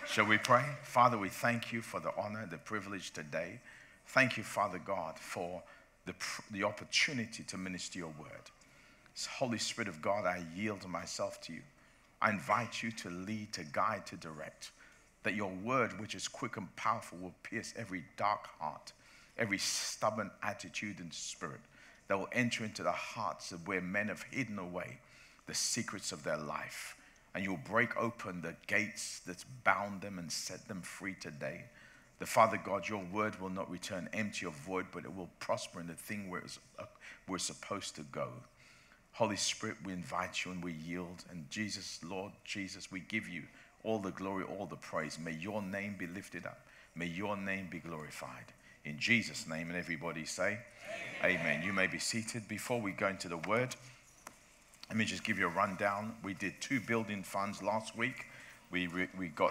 Shall we pray? Father, we thank you for the honor, the privilege today. Thank you, Father God, for the opportunity to minister your word. Holy Spirit of God, I yield myself to you. I invite you to lead, to guide, to direct, that your word, which is quick and powerful, will pierce every dark heart, every stubborn attitude and spirit, that will enter into the hearts of where men have hidden away the secrets of their life. And you'll break open the gates that's bound them and set them free today. The Father God, your word will not return empty or void, but it will prosper in the thing where we're supposed to go. Holy Spirit, we invite you and we yield. And Jesus, Lord Jesus, we give you all the glory, all the praise. May your name be lifted up. May your name be glorified. In Jesus' name, and everybody say, Amen. Amen. You may be seated. Before we go into the word, let me just give you a rundown. We did 2 building funds last week. We got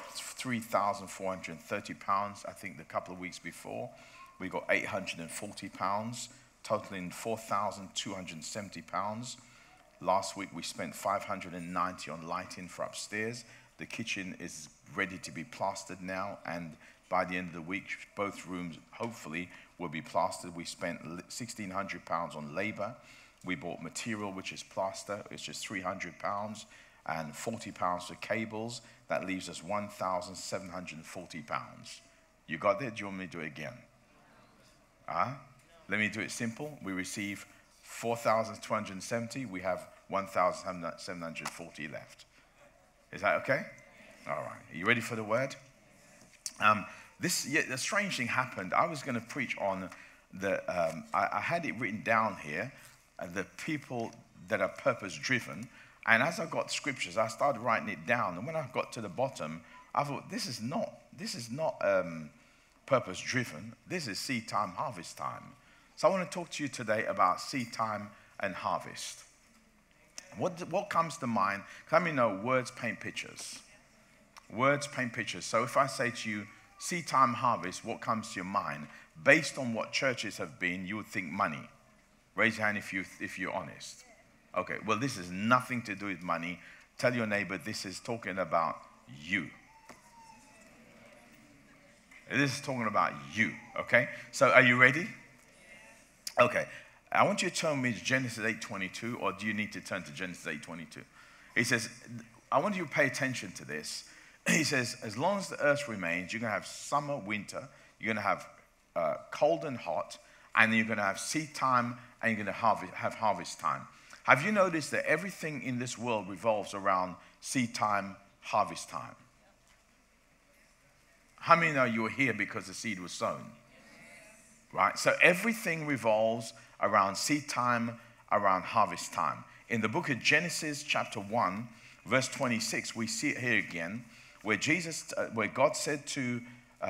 £3,430. I think the couple of weeks before, we got £840, totaling £4,270. Last week, we spent £590 on lighting for upstairs. The kitchen is ready to be plastered now, and by the end of the week, both rooms, hopefully, will be plastered. We spent £1,600 on labor. We bought material, which is plaster. It's just £300 and £40 for cables. That leaves us £1,740. You got that? Do you want me to do it again? Let me do it simple. We receive $4,270. We have $1,740 left. Is that okay? All right. Are you ready for the word? The strange thing happened. I was going to preach on I had it written down here, the people that are purpose-driven. And as I got scriptures, I started writing it down. And when I got to the bottom, I thought, this is not purpose-driven. This is seed time, harvest time. So I want to talk to you today about seed time and harvest. What comes to mind? Let me know, words paint pictures. Words paint pictures. So if I say to you, seed time, harvest, what comes to your mind? Based on what churches have been, you would think money. Raise your hand if you're honest. Okay, well, this has nothing to do with money. Tell your neighbor, this is talking about you. This is talking about you, okay? So are you ready? Okay. I want you to turn me to Genesis 8:22, or do you need to turn to Genesis 8:22? He says, I want you to pay attention to this. He says, as long as the earth remains, you're going to have summer, winter, you're going to have cold and hot, and then you're going to have seed time, and you're going to have harvest time. Have you noticed that everything in this world revolves around seed time, harvest time? How many know you were here because the seed was sown? Right? So everything revolves around seed time, around harvest time. In the book of Genesis chapter 1, verse 26, we see it here again, where God said to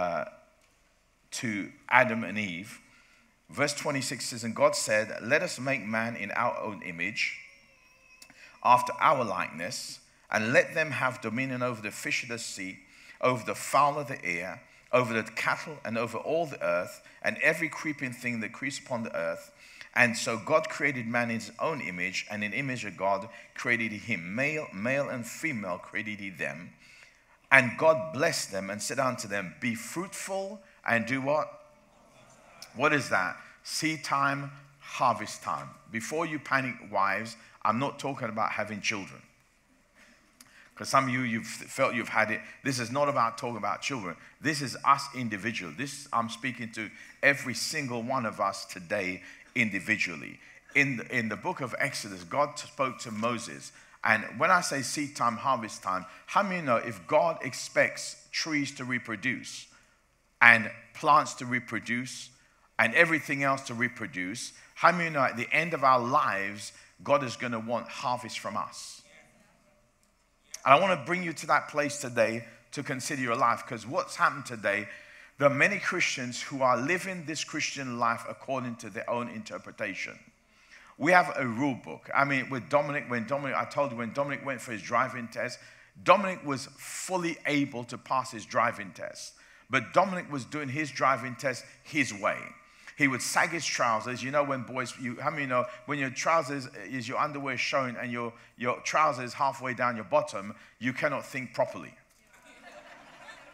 Adam and Eve, verse 26 says, and God said, let us make man in our own image, after our likeness, and let them have dominion over the fish of the sea, over the fowl of the air, over the cattle, and over all the earth, and every creeping thing that creeps upon the earth. And so God created man in his own image, and in image of God created he him. Male and female created he them. And God blessed them and said unto them, be fruitful and do what? What is that? Seed time, harvest time. Before you panic, wives, I'm not talking about having children. Because some of you've felt you've had it. This is not about talking about children. This is us individually. I'm speaking to every single one of us today individually. In the book of Exodus, God spoke to Moses. And when I say seed time, harvest time, how many know if God expects trees to reproduce and plants to reproduce and everything else to reproduce, how many know at the end of our lives, God is going to want harvest from us? And I want to bring you to that place today to consider your life, because what's happened today, there are many Christians who are living this Christian life according to their own interpretation. We have a rule book. I mean, I told you when Dominic went for his driving test, Dominic was fully able to pass his driving test. But Dominic was doing his driving test his way. He would sag his trousers. You know when boys, how many know when your trousers is your underwear showing and your trousers halfway down your bottom, you cannot think properly.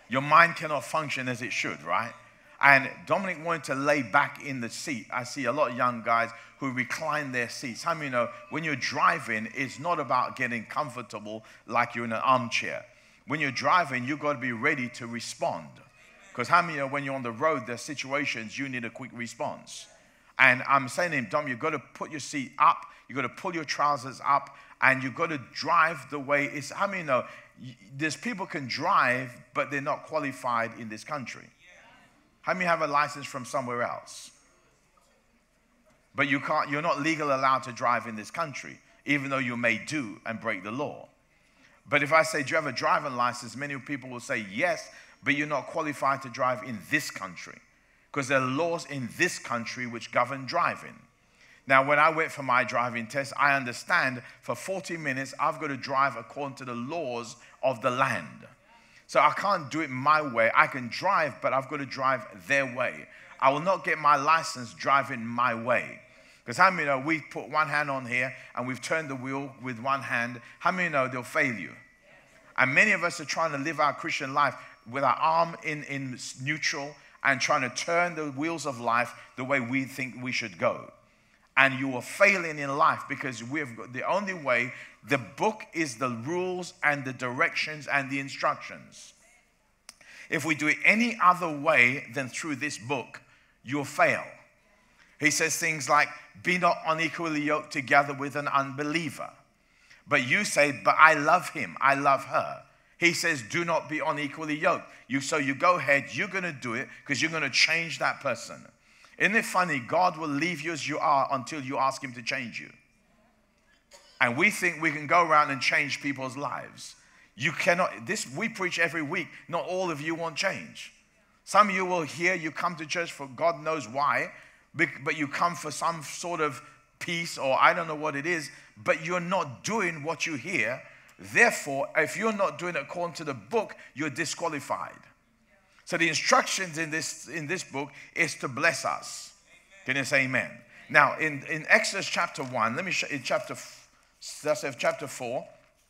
Your mind cannot function as it should, right? And Dominic wanted to lay back in the seat. I see a lot of young guys who recline their seats. How many of you know when you're driving, it's not about getting comfortable like you're in an armchair. When you're driving, you've got to be ready to respond. Because how many of you know when you're on the road, there's situations you need a quick response. And I'm saying to him, Dom, you've got to put your seat up. You've got to pull your trousers up. And you've got to drive the way it's, how many of you know, there's people can drive, but they're not qualified in this country. How many have a license from somewhere else? But you're not legally allowed to drive in this country, even though you may do and break the law. But if I say, do you have a driving license? Many people will say, yes, but you're not qualified to drive in this country. Because there are laws in this country which govern driving. Now, when I went for my driving test, I understand for 40 minutes, I've got to drive according to the laws of the land. So I can't do it my way. I can drive, but I've got to drive their way. I will not get my license driving my way. Because how many know we put one hand on here and we've turned the wheel with one hand. How many know they'll fail you? And many of us are trying to live our Christian life with our arm in neutral and trying to turn the wheels of life the way we think we should go. And you are failing in life because we've got the only way. The book is the rules and the directions and the instructions. If we do it any other way than through this book, you'll fail. He says things like, be not unequally yoked together with an unbeliever. But you say, but I love him, I love her. He says, do not be unequally yoked. So you go ahead, you're going to do it because you're going to change that person. Isn't it funny? God will leave you as you are until you ask him to change you. And we think we can go around and change people's lives. You cannot. We preach every week. Not all of you want change. Some of you will hear you come to church for God knows why, but you come for some sort of peace or I don't know what it is, but you're not doing what you hear. Therefore, if you're not doing it according to the book, you're disqualified. So the instructions in this book is to bless us. Can you say amen? Now, in Exodus chapter 1, let me show you chapter 4.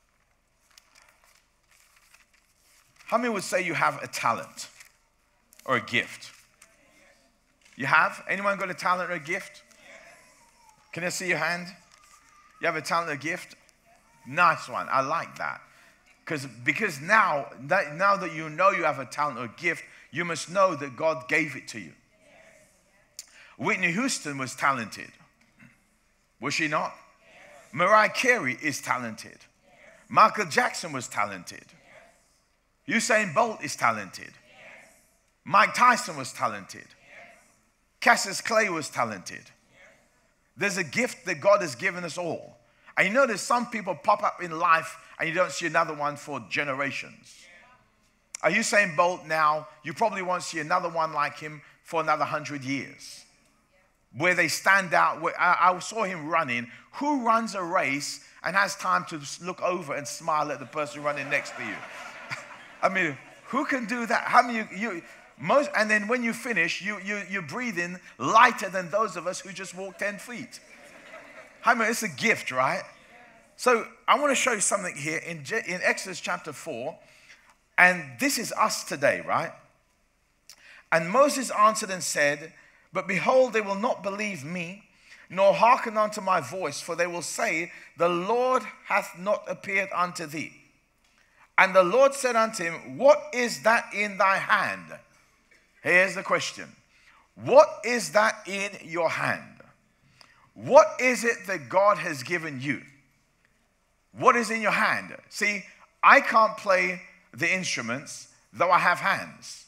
How many would say you have a talent or a gift? You have? Anyone got a talent or a gift? Can I see your hand? You have a talent or a gift? Nice one. I like that. Because now that you know you have a talent or a gift, you must know that God gave it to you. Whitney Houston was talented. Was she not? Mariah Carey is talented. Michael Jackson was talented. Usain Bolt is talented. Mike Tyson was talented. Cassius Clay was talented. There's a gift that God has given us all. And you know there's some people pop up in life and you don't see another one for generations. Are you saying Bolt now? You probably won't see another one like him for another 100 years. Where they stand out. I saw him running. Who runs a race and has time to look over and smile at the person running next to you? I mean, who can do that? How many most? And then when you finish, you're breathing lighter than those of us who just walk 10 feet. I mean, it's a gift, right? So I want to show you something here in Exodus chapter 4. And this is us today, right? And Moses answered and said, but behold, they will not believe me, nor hearken unto my voice, for they will say, the Lord hath not appeared unto thee. And the Lord said unto him, what is that in thy hand? Here's the question. What is that in your hand? What is it that God has given you? What is in your hand? See, I can't play the instruments, though I have hands.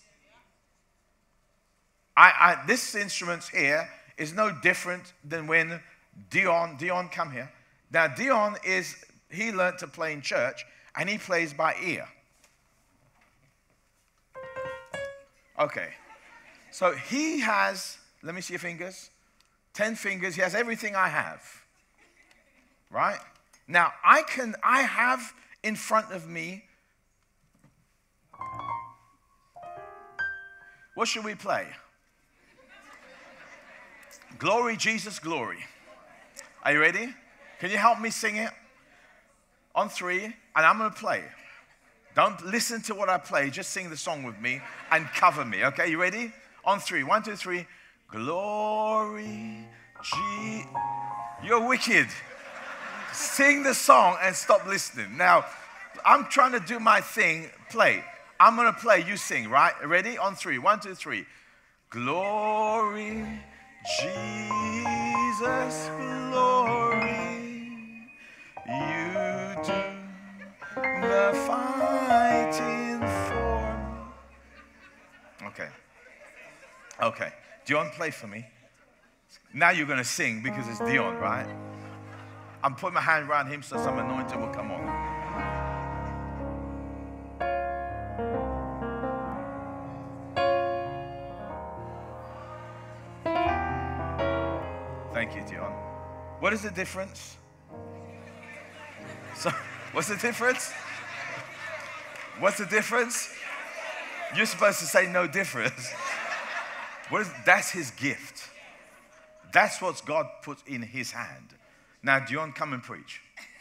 This instrument here is no different than when Dion, come here. Now, he learned to play in church, and he plays by ear. Okay. So he has, let me see your fingers, 10 fingers. He has everything I have. Right? Now, I have in front of me, what should we play? Glory, Jesus, glory. Are you ready? Can you help me sing it? On 3, and I'm going to play. Don't listen to what I play. Just sing the song with me and cover me. Okay, you ready? On 3. 1, 2, 3. Glory, You're wicked. Sing the song and stop listening. Now, I'm trying to do my thing. Play. I'm going to play. You sing, right? Ready? On 3. 1, 2, 3. Glory, Jesus, glory. You do the fighting for me. Okay. Dion, play for me. Now you're going to sing because it's Dion, right? I'm putting my hand around him so some anointing will come on. Thank you, Dion. What is the difference? So, what's the difference? What's the difference? You're supposed to say no difference. That's his gift. That's what God put in his hand. Now, Dion, come and preach.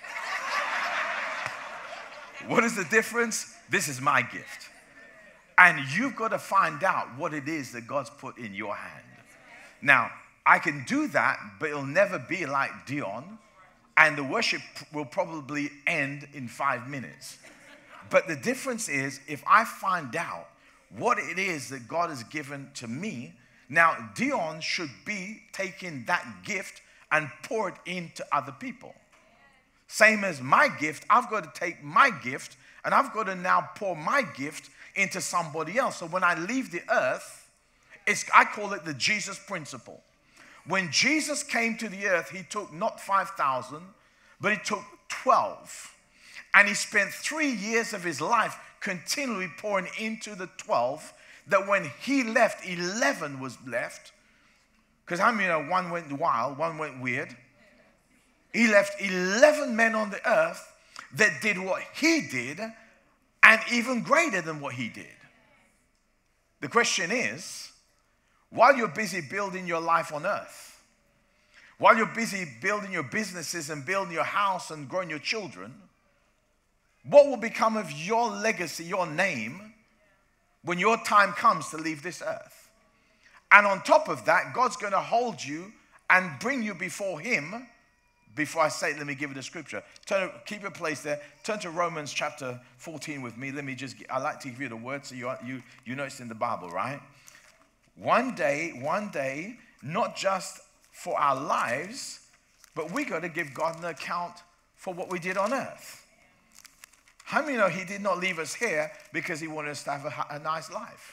What is the difference? This is my gift. And you've got to find out what it is that God's put in your hand. Now, I can do that, but it'll never be like Dion. And the worship will probably end in 5 minutes. But the difference is, if I find out what it is that God has given to me, now Dion should be taking that gift and pour it into other people. Same as my gift, I've got to take my gift and I've got to now pour my gift into somebody else. So when I leave the earth, I call it the Jesus principle. When Jesus came to the earth, he took not 5,000, but he took 12. And he spent 3 years of his life continually pouring into the 12, that when he left, 11 was left. Because how many know one went wild, one went weird? He left 11 men on the earth that did what he did and even greater than what he did. The question is, while you're busy building your life on earth, while you're busy building your businesses and building your house and growing your children, what will become of your legacy, your name, when your time comes to leave this earth? And on top of that, God's going to hold you and bring you before him. Before I say it, let me give you the scripture. Keep your place there. Turn to Romans chapter 14 with me. I like to give you the word so you know it's in the Bible, right? One day, not just for our lives, but we got to give God an account for what we did on earth. How many know he did not leave us here because he wanted us to have a nice life?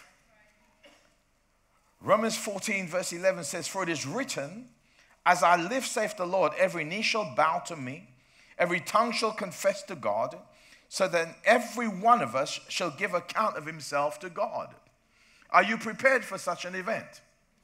Romans 14 verse 11 says, "For it is written, as I live, saith the Lord, every knee shall bow to me, every tongue shall confess to God, so that every one of us shall give account of himself to God." Are you prepared for such an event?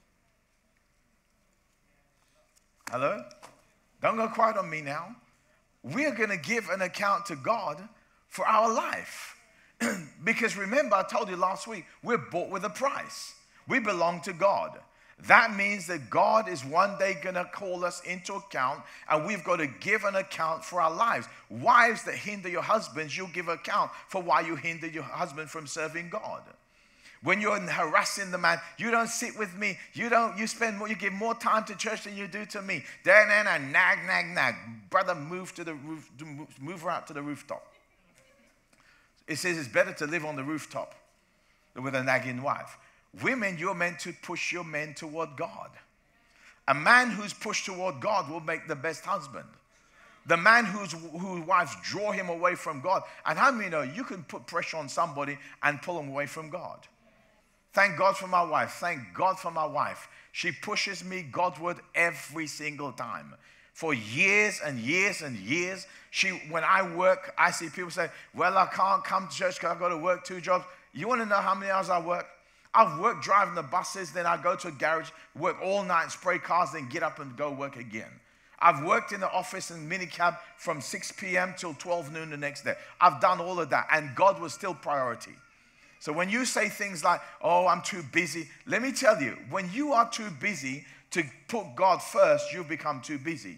Hello? Don't go quiet on me now. We are going to give an account to God for our life. Because remember, I told you last week, we're bought with a price. We belong to God. That means that God is one day going to call us into account, and we've got to give an account for our lives. Wives that hinder your husbands, you'll give account for why you hindered your husband from serving God. When you're harassing the man, you don't sit with me. You give more time to church than you do to me. Nag. Brother, move her out to the rooftop. It says it's better to live on the rooftop than with a nagging wife. Women, you're meant to push your men toward God. A man who's pushed toward God will make the best husband. The man whose wives draw him away from God. And how many know you can put pressure on somebody and pull them away from God? Thank God for my wife. Thank God for my wife. She pushes me Godward every single time. For years and years and years, when I work, I see people say, well, I can't come to church because I've got to work 2 jobs. You want to know how many hours I work? I've worked driving the buses, then I go to a garage, work all night, spray cars, then get up and go work again. I've worked in the office in minicab from 6 p.m. till 12 noon the next day. I've done all of that, and God was still priority. So when you say things like, oh, I'm too busy, let me tell you, when you are too busy to put God first, you become too busy.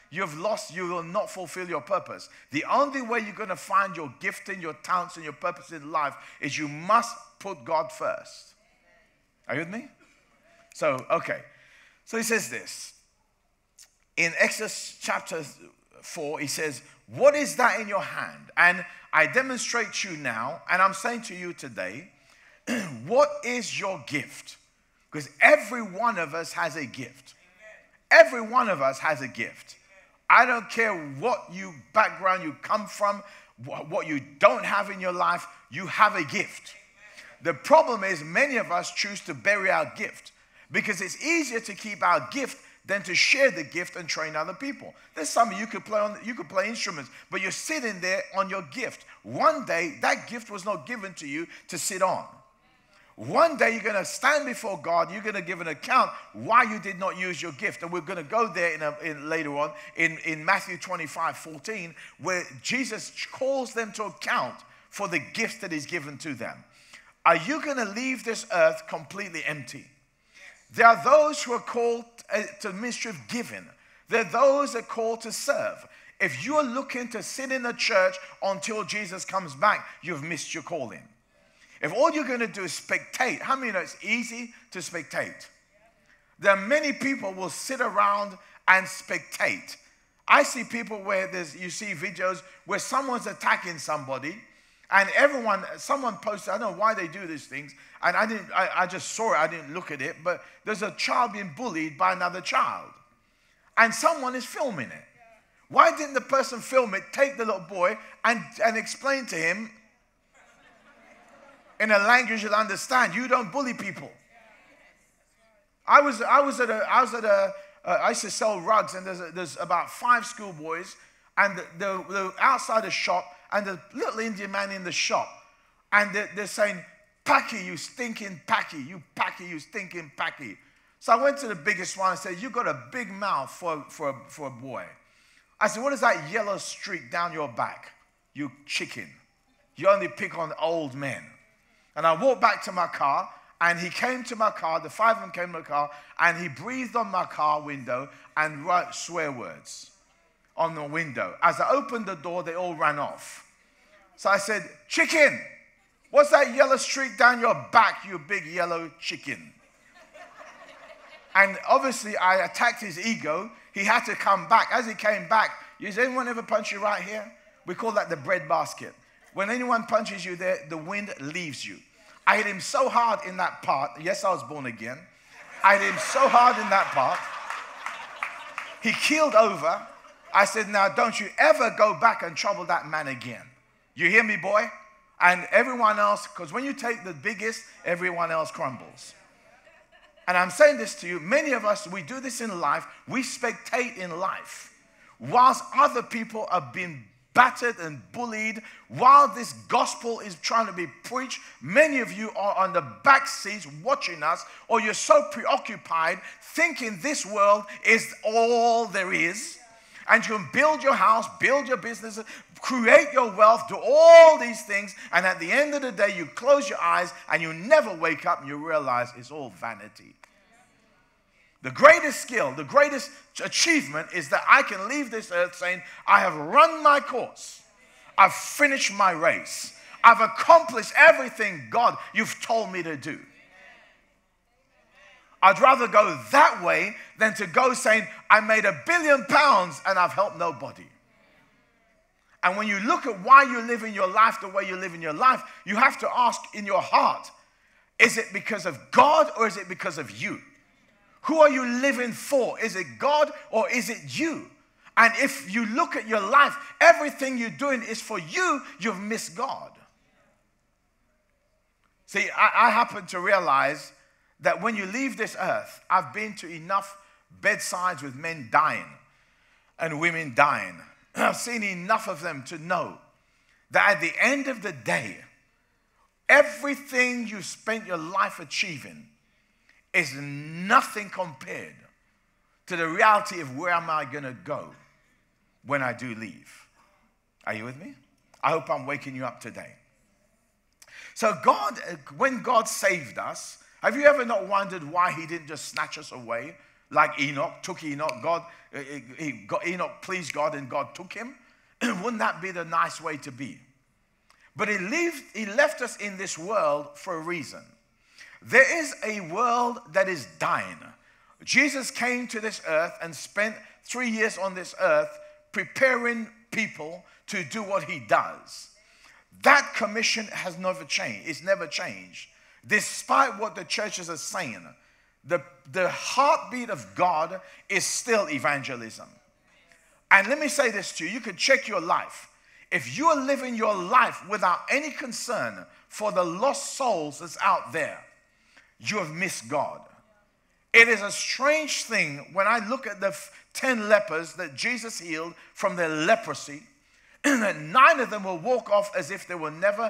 you will not fulfill your purpose. The only way you're going to find your gifting, your talents, and your purpose in life is you must put God first. Are you with me? So, okay. So he says this. In Exodus chapter 4, he says, what is that in your hand? And I demonstrate to you now, and I'm saying to you today, what is your gift? Because every one of us has a gift. Every one of us has a gift. I don't care what background you come from, what you don't have in your life, you have a gift. The problem is many of us choose to bury our gift because it's easier to keep our gift than to share the gift and train other people. There's some of you could play instruments, but you're sitting there on your gift. One day, that gift was not given to you to sit on. One day, you're going to stand before God. You're going to give an account why you did not use your gift. And we're going to go there later on in Matthew 25:14, where Jesus calls them to account for the gifts that he's given to them. Are you going to leave this earth completely empty? There are those who are called to the ministry of giving. There are those that are called to serve. If you're looking to sit in a church until Jesus comes back, you've missed your calling. If all you're going to do is spectate, how many know it's easy to spectate? There are many people who will sit around and spectate. I see people where you see videos where someone's attacking somebody, and someone posted, I don't know why they do these things, and I just saw it, I didn't look at it, but there's a child being bullied by another child, and someone is filming it. Why didn't the person film it, take the little boy, and explain to him in a language you'll understand? You don't bully people. I used to sell rugs, and there's about 5 schoolboys, and they're outside the shop, and the little Indian man in the shop, and they're saying, Packy, you stinking Packy, you stinking Packy. So I went to the biggest one and said, you got a big mouth for a boy. I said, what is that yellow streak down your back? You chicken. You only pick on old men. And I walked back to my car, and he came to my car, the 5 of them came to my car, and he breathed on my car window and wrote swear words on the window. As I opened the door, they all ran off. So I said, chicken, what's that yellow streak down your back, you big yellow chicken? And obviously, I attacked his ego. He had to come back. As he came back, does anyone ever punch you right here? We call that the bread basket. When anyone punches you there, the wind leaves you. I hit him so hard in that part. Yes, I was born again. I hit him so hard in that part. He keeled over. I said, now don't you ever go back and trouble that man again. You hear me, boy? And everyone else, because when you take the biggest, everyone else crumbles. And I'm saying this to you, many of us, we do this in life. We spectate in life. Whilst other people are being battered and bullied, while this gospel is trying to be preached, many of you are on the back seats watching us, or you're so preoccupied thinking this world is all there is, and you can build your house, build your business, create your wealth, do all these things, and at the end of the day you close your eyes and you never wake up and you realize it's all vanity. The greatest skill, the greatest achievement is that I can leave this earth saying, I have run my course. I've finished my race. I've accomplished everything, God, you've told me to do. I'd rather go that way than to go saying, I made £1 billion and I've helped nobody. And when you look at why you live in your life the way you live in your life, you have to ask in your heart, is it because of God or is it because of you? Who are you living for? Is it God or is it you? And if you look at your life, everything you're doing is for you, you've missed God. See, I happen to realize that when you leave this earth, I've been to enough bedsides with men dying and women dying. I've seen enough of them to know that at the end of the day, everything you spent your life achieving is nothing compared to the reality of where am I going to go when I do leave. Are you with me? I hope I'm waking you up today. So when God saved us, have you ever not wondered why he didn't just snatch us away like Enoch took Enoch. Enoch pleased God and God took him. Wouldn't that be the nice way to be? But he left us in this world for a reason. There is a world that is dying. Jesus came to this earth and spent 3 years on this earth preparing people to do what he does. That commission has never changed. It's never changed. Despite what the churches are saying, the heartbeat of God is still evangelism. And let me say this to you. You can check your life. If you are living your life without any concern for the lost souls that's out there, you have missed God. It is a strange thing when I look at the 10 lepers that Jesus healed from their leprosy, that 9 of them will walk off as if there was never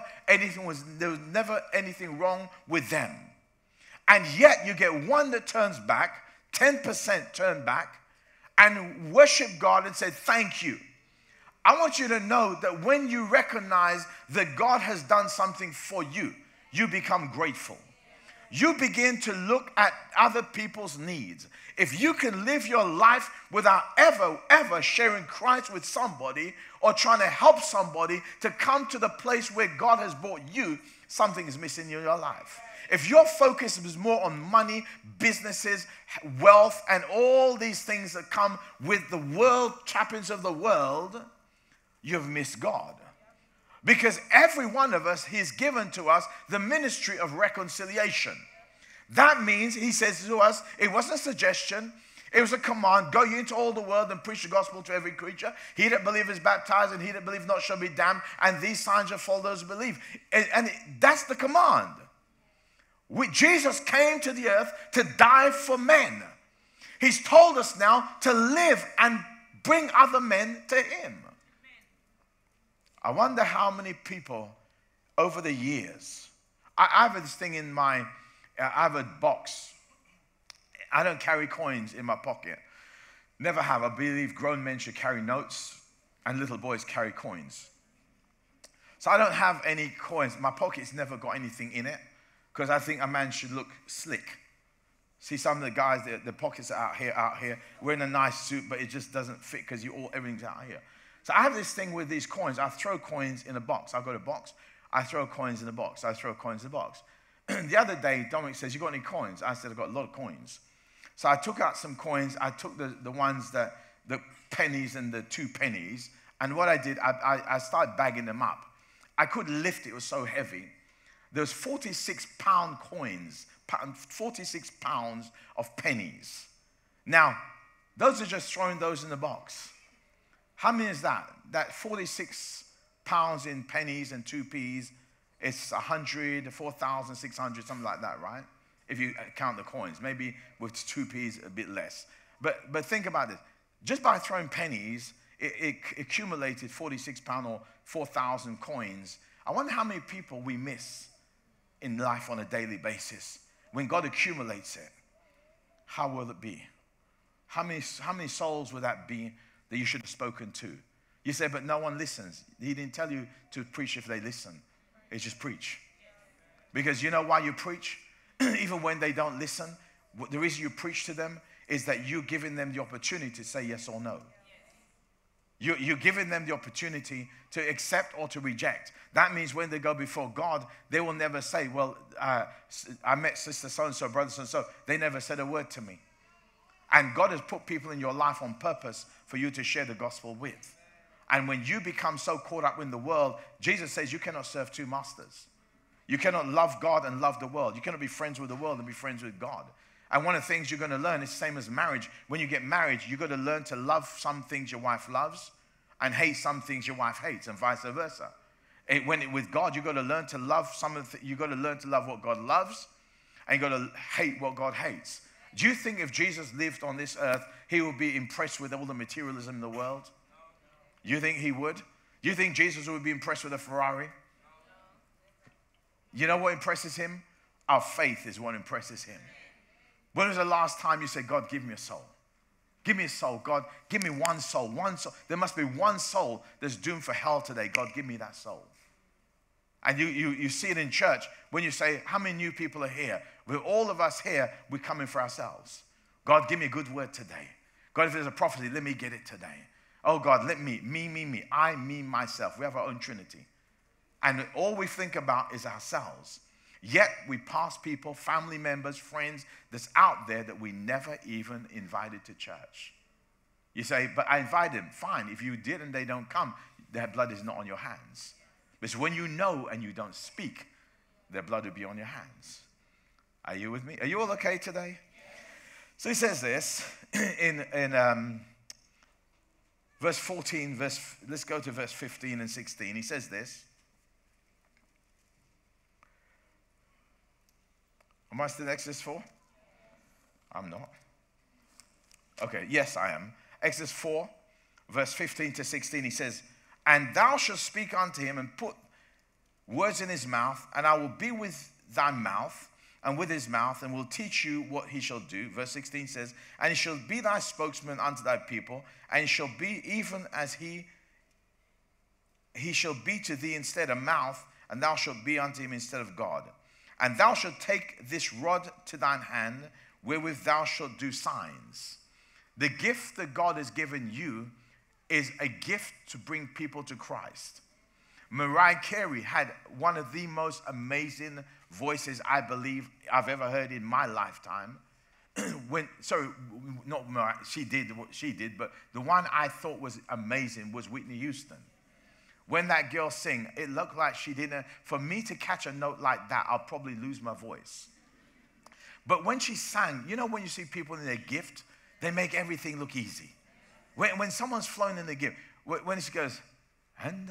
anything wrong with them. And yet you get one that turns back, 10% turn back, and worship God and say, thank you. I want you to know that when you recognize that God has done something for you, you become grateful. You begin to look at other people's needs. If you can live your life without ever sharing Christ with somebody or trying to help somebody to come to the place where God has brought you, something is missing in your life. If your focus is more on money, businesses, wealth, and all these things that come with the world, trappings of the world, you've missed God. Because every one of us, he's given to us the ministry of reconciliation. That means, he says to us, it wasn't a suggestion, it was a command. Go ye into all the world and preach the gospel to every creature. He that believe is baptized, and he that believe not shall be damned, and these signs shall follow those who believe. And that's the command. Jesus came to the earth to die for men. He's told us now to live and bring other men to him. I wonder how many people over the years, I have this thing in I have a box. I don't carry coins in my pocket. Never have. I believe grown men should carry notes and little boys carry coins. So I don't have any coins. My pocket's never got anything in it because I think a man should look slick. See some of the guys, the pockets are out here, wearing a nice suit, but it just doesn't fit because everything's out here. So I have this thing with these coins. I throw coins in a box. I go to a box. I throw coins in a box. I throw coins in a box. The other day, Dominic says, you got any coins? I said, I've got a lot of coins. So I took out some coins. I took the ones the pennies and the 2 pennies. And what I did, I started bagging them up. I couldn't lift it. It was so heavy. There was 46-pound coins, 46 pounds of pennies. Now, those are just throwing those in the box. How many is that? That 46 pounds in pennies and 2p's, it's 100, 4,600, something like that, right? If you count the coins. Maybe with 2p's, a bit less. But think about this. Just by throwing pennies, it accumulated 46 pounds or 4,000 coins. I wonder how many people we miss in life on a daily basis. When God accumulates it, how will it be? How many souls will that be that you should have spoken to? You say, but no one listens. He didn't tell you to preach if they listen. It's just preach. Because you know why you preach? Even when they don't listen, the reason you preach to them is that you're giving them the opportunity to say yes or no. You're giving them the opportunity to accept or to reject. That means when they go before God, they will never say, well, I met sister so-and-so, brother so-and-so. They never said a word to me. And God has put people in your life on purpose for you to share the gospel with. And when you become so caught up in the world, Jesus says you cannot serve 2 masters. You cannot love God and love the world. You cannot be friends with the world and be friends with God. And one of the things you're going to learn is the same as marriage. When you get married, you've got to learn to love some things your wife loves and hate some things your wife hates, and vice versa. With God, you've got to learn to love you've got to learn to love what God loves, and you've got to hate what God hates. Do you think if Jesus lived on this earth, he would be impressed with all the materialism in the world? You think he would? Do you think Jesus would be impressed with a Ferrari? You know what impresses him? Our faith is what impresses him. When was the last time you said, God, give me a soul? Give me a soul. God, give me one soul. One soul. There must be one soul that's doomed for hell today. God, give me that soul. And you see it in church when you say, how many new people are here? With all of us here, we're coming for ourselves. God, give me a good word today. God, if there's a prophecy, let me get it today. Oh God, let me, I, me, myself. We have our own Trinity. And all we think about is ourselves. Yet we pass people, family members, friends that's out there that we never even invited to church. You say, but I invited them. Fine, if you did and they don't come, their blood is not on your hands. Because when you know and you don't speak, their blood will be on your hands. Are you with me? Are you all okay today? So he says this in verse 14, let's go to verse 15 and 16. He says this. Am I still in Exodus 4? I'm not. Okay, yes, I am. Exodus 4, verse 15 to 16, he says, and thou shalt speak unto him and put words in his mouth, and I will be with thy mouth and with his mouth, and will teach you what he shall do. Verse 16 says, and he shall be thy spokesman unto thy people, and he shall be even as he shall be to thee instead of mouth, and thou shalt be unto him instead of God. And thou shalt take this rod to thine hand, wherewith thou shalt do signs. The gift that God has given you is a gift to bring people to Christ. Mariah Carey had one of the most amazing voices I believe I've ever heard in my lifetime. Not Mariah, she did what she did, but the one I thought was amazing was Whitney Houston. When that girl sang, it looked like she didn't. For me to catch a note like that, I'll probably lose my voice. But when she sang, you know when you see people in their gift, they make everything look easy. When someone's flown in the gift, when she goes, and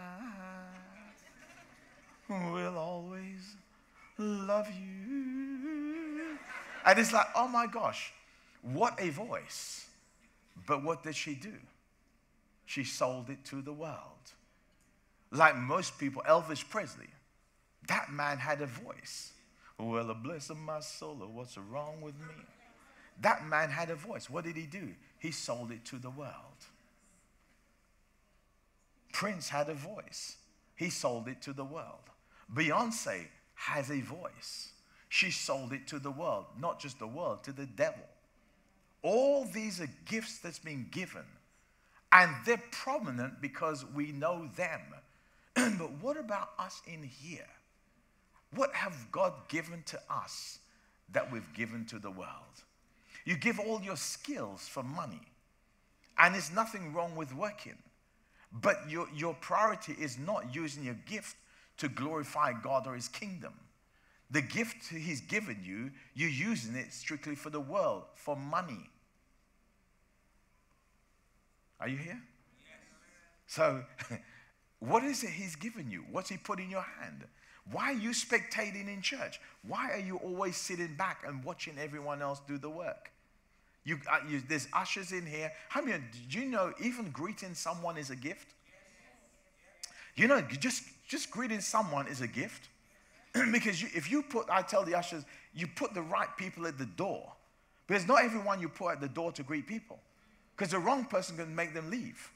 I will always love you. And it's like, oh my gosh, what a voice. But what did she do? She sold it to the world. Like most people, Elvis Presley, that man had a voice. Well, bless my soul, what's wrong with me? That man had a voice. What did he do? He sold it to the world. Prince had a voice. He sold it to the world. Beyonce has a voice. She sold it to the world, not just the world, to the devil. All these are gifts that's been given. And they're prominent because we know them. But what about us in here? What have God given to us that we've given to the world? You give all your skills for money. And there's nothing wrong with working. But your priority is not using your gift to glorify God or his kingdom. The gift he's given you, you're using it strictly for the world, for money. Are you here? Yes. So, what is it he's given you? What's he put in your hand? Why are you spectating in church? Why are you always sitting back and watching everyone else do the work? There's ushers in here. How many? Do you know even greeting someone is a gift? You know, just greeting someone is a gift. Because I tell the ushers, you put the right people at the door. Because not everyone you put at the door to greet people. Because the wrong person can make them leave.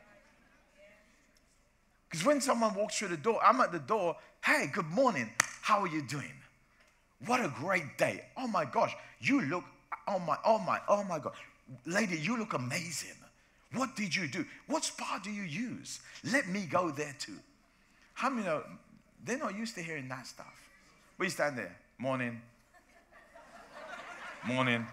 Because when someone walks through the door, I'm at the door, hey, good morning, how are you doing? What a great day. Oh my gosh, you look, oh my God. Lady, you look amazing. What did you do? What spa do you use? Let me go there too. How many know, they're not used to hearing that stuff. We stand there, morning, morning,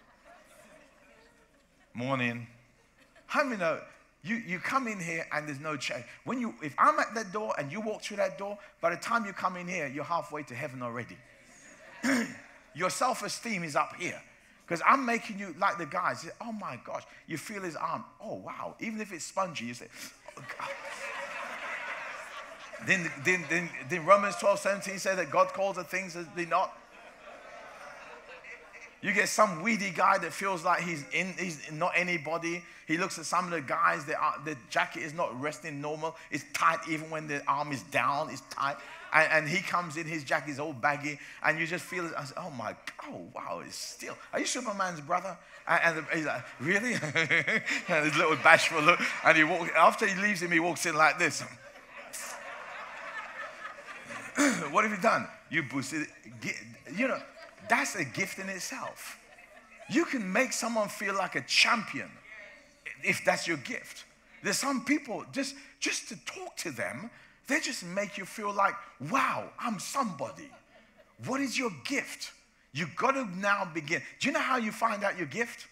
morning. How many know, you come in here and there's no change. If I'm at that door and you walk through that door, by the time you come in here, you're halfway to heaven already. Your self-esteem is up here. Because I'm making you like the guys. Oh my gosh, you feel his arm. Oh wow, even if it's spongy, you say, oh God. Then Romans 12:17 says that God calls the things as they not. You get some weedy guy that feels like he's not anybody. He looks at some of the guys, the jacket is not resting normal. It's tight even when the arm is down, it's tight. And he comes in, his jacket is all baggy, and you just feel it. I say, oh wow, it's still. Are you Superman's brother? And he's like, really? And his little bashful look. And after he leaves him, he walks in like this. What have you done? You boosted it. You know, that's a gift in itself. You can make someone feel like a champion if that's your gift. There's some people, just to talk to them, they just make you feel like, wow, I'm somebody. What is your gift? You got to now begin. Do you know how you find out your gift?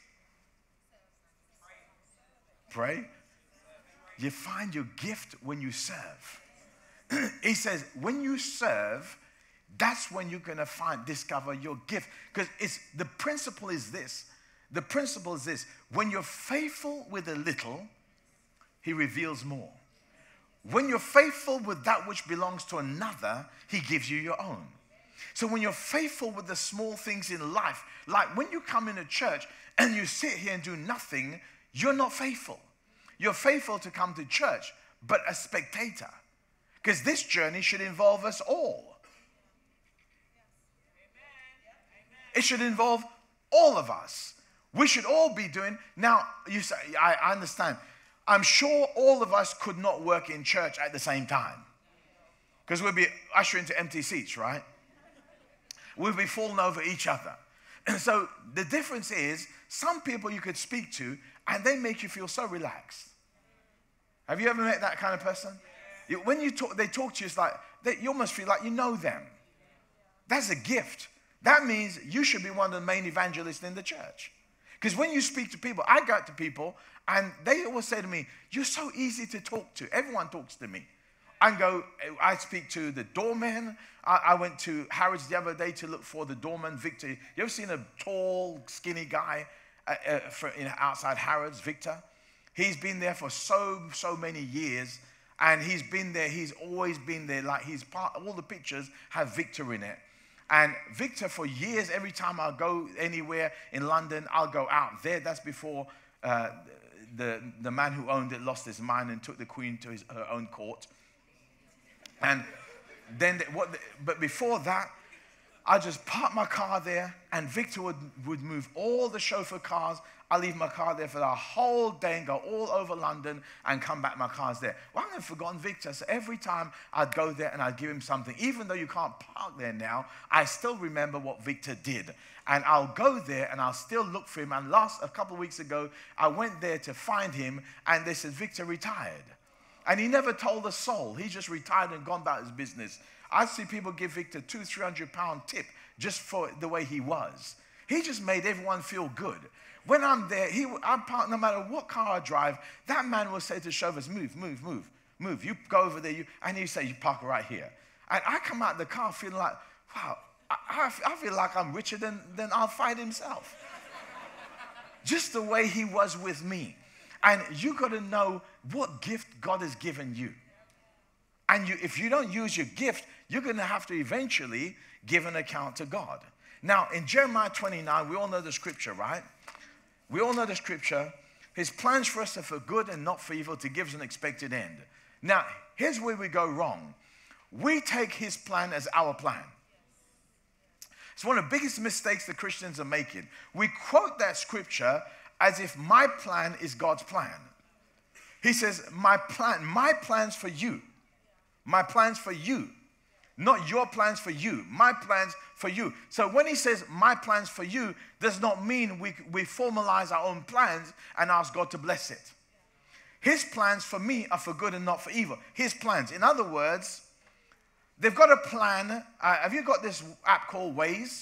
Pray. You find your gift when you serve. He says, when you serve, that's when you're going to discover your gift. Because the principle is this. The principle is this. When you're faithful with a little, he reveals more. When you're faithful with that which belongs to another, he gives you your own. So when you're faithful with the small things in life, like when you come into church and you sit here and do nothing, you're not faithful. You're faithful to come to church, but a spectator. Because this journey should involve us all. It should involve all of us. We should all be doing. Now, you say, I understand. I'm sure all of us could not work in church at the same time. Because we'll be ushering to empty seats, right? We'll be falling over each other. And so the difference is, some people you could speak to, and they make you feel so relaxed. Have you ever met that kind of person? When they talk to you, it's like, you almost feel like you know them. That's a gift. That means you should be one of the main evangelists in the church. Because when you speak to people, I go out to people, and they always say to me, you're so easy to talk to. Everyone talks to me. I speak to the doorman. I went to Harrods the other day to look for the doorman, Victor. You ever seen a tall, skinny guy outside Harrods, Victor? He's been there for so many years, and he's been there. He's always been there. Like all the pictures have Victor in it. And Victor, for years, every time I go anywhere in London, I'll go out there. That's before the man who owned it lost his mind and took the Queen to her own court. And then, but before that, I just park my car there, and Victor would move all the chauffeur cars. I leave my car there for the whole day and go all over London and come back, my car's there. Well, I've never forgotten Victor. So every time I'd go there and I'd give him something, even though you can't park there now, I still remember what Victor did. And I'll go there and I'll still look for him. And a couple of weeks ago, I went there to find him, and they said, Victor retired. And he never told a soul. He just retired and gone about his business. I see people give Victor £200-300 tip just for the way he was. He just made everyone feel good. When I'm there, I'm parked, no matter what car I drive, that man will say to chauffeurs, move. You go over there, and he say, you park right here. And I come out of the car feeling like, wow, I feel like I'm richer than Al-Fayed himself. Just the way he was with me. And you got to know what gift God has given you. And if you don't use your gift, you're going to have to eventually give an account to God. Now, in Jeremiah 29, we all know the scripture, right? We all know the scripture. His plans for us are for good and not for evil, to give us an expected end. Now, here's where we go wrong. We take his plan as our plan. It's one of the biggest mistakes the Christians are making. We quote that scripture as if my plan is God's plan. He says, my plans for you. My plans for you. Not your plans for you. My plans for you. So when he says my plans for you, does not mean we formalize our own plans and ask God to bless it. His plans for me are for good and not for evil. His plans. In other words, they've got a plan. Have you got this app called Waze?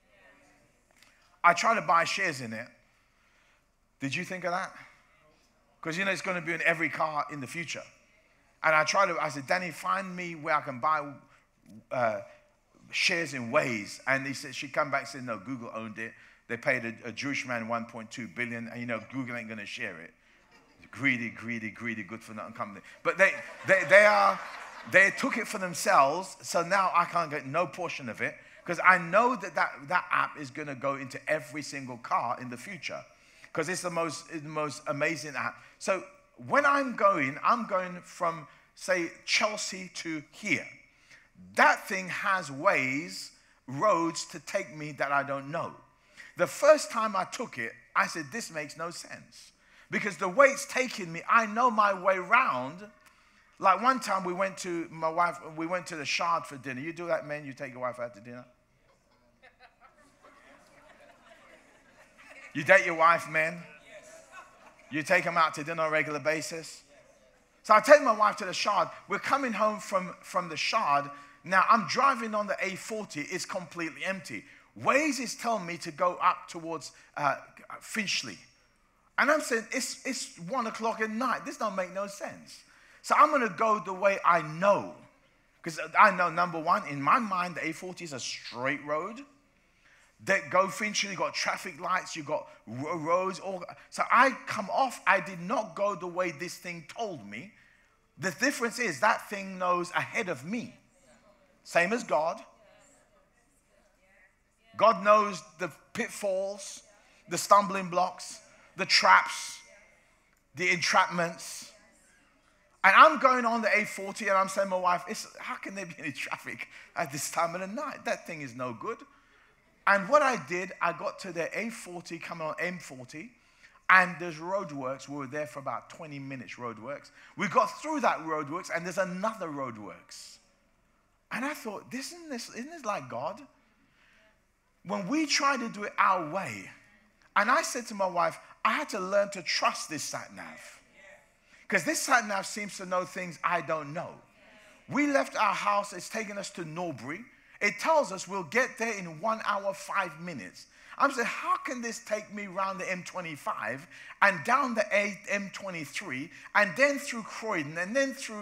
I try to buy shares in it. Did you think of that? Because it's going to be in every car in the future. And I said, Danny, find me where I can buy shares in Waze. And she come back and said, no, Google owned it. They paid a Jewish man $1.2 billion. And Google ain't going to share it. Greedy, good for nothing company. But they took it for themselves. So now I can't get no portion of it. Because I know that app is going to go into every single car in the future. Because it's the most amazing app. So when I'm going from, say, Chelsea to here. That thing has roads to take me that I don't know. The first time I took it, I said, this makes no sense. Because the way it's taking me, I know my way round. Like one time we went to the Shard for dinner. You do that, man? You take your wife out to dinner? You date your wife, men? You take them out to dinner on a regular basis? So I take my wife to the Shard. We're coming home from the Shard. Now, I'm driving on the A40. It's completely empty. Waze is telling me to go up towards Finchley. And I'm saying, it's 1 o'clock at night. This don't make no sense. So I'm going to go the way I know. Because I know, number one, in my mind, the A40 is a straight road. That go Finchley, you got traffic lights, you got roads. So I come off. I did not go the way this thing told me. The difference is that thing knows ahead of me. Same as God. God knows the pitfalls, the stumbling blocks, the traps, the entrapments. And I'm going on the A40 and I'm saying to my wife, how can there be any traffic at this time of the night? That thing is no good. And what I did, I got to the A40, coming on M40, and there's roadworks. We were there for about 20 minutes, roadworks. We got through that roadworks, and there's another roadworks. And I thought, isn't this like God? When we try to do it our way, and I said to my wife, I had to learn to trust this sat-nav. Because this sat-nav seems to know things I don't know. We left our house, it's taken us to Norbury. It tells us we'll get there in 1 hour, 5 minutes. I'm saying, how can this take me around the M25 and down the M23 and then through Croydon and then through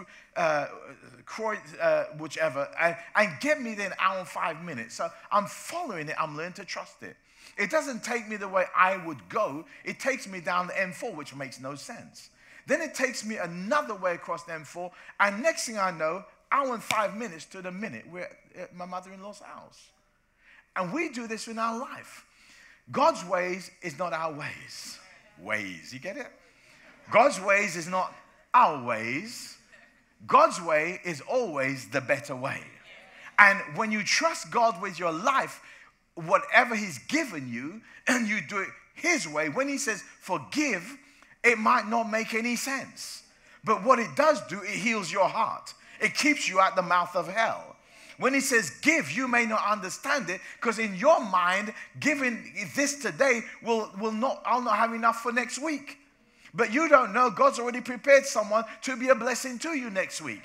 whichever and get me there in 1 hour and 5 minutes? So I'm following it. I'm learning to trust it. It doesn't take me the way I would go. It takes me down the M4, which makes no sense. Then it takes me another way across the M4, and next thing I know, 1 hour and 5 minutes to the minute, we're at my mother-in-law's house. And we do this in our life. God's ways is not our ways. Ways, you get it? God's ways is not our ways. God's way is always the better way. And when you trust God with your life, whatever he's given you, and you do it his way, when he says forgive, it might not make any sense. But what it does do, it heals your heart. It keeps you at the mouth of hell. When he says give, you may not understand it because in your mind, giving this today I'll not have enough for next week. But you don't know God's already prepared someone to be a blessing to you next week.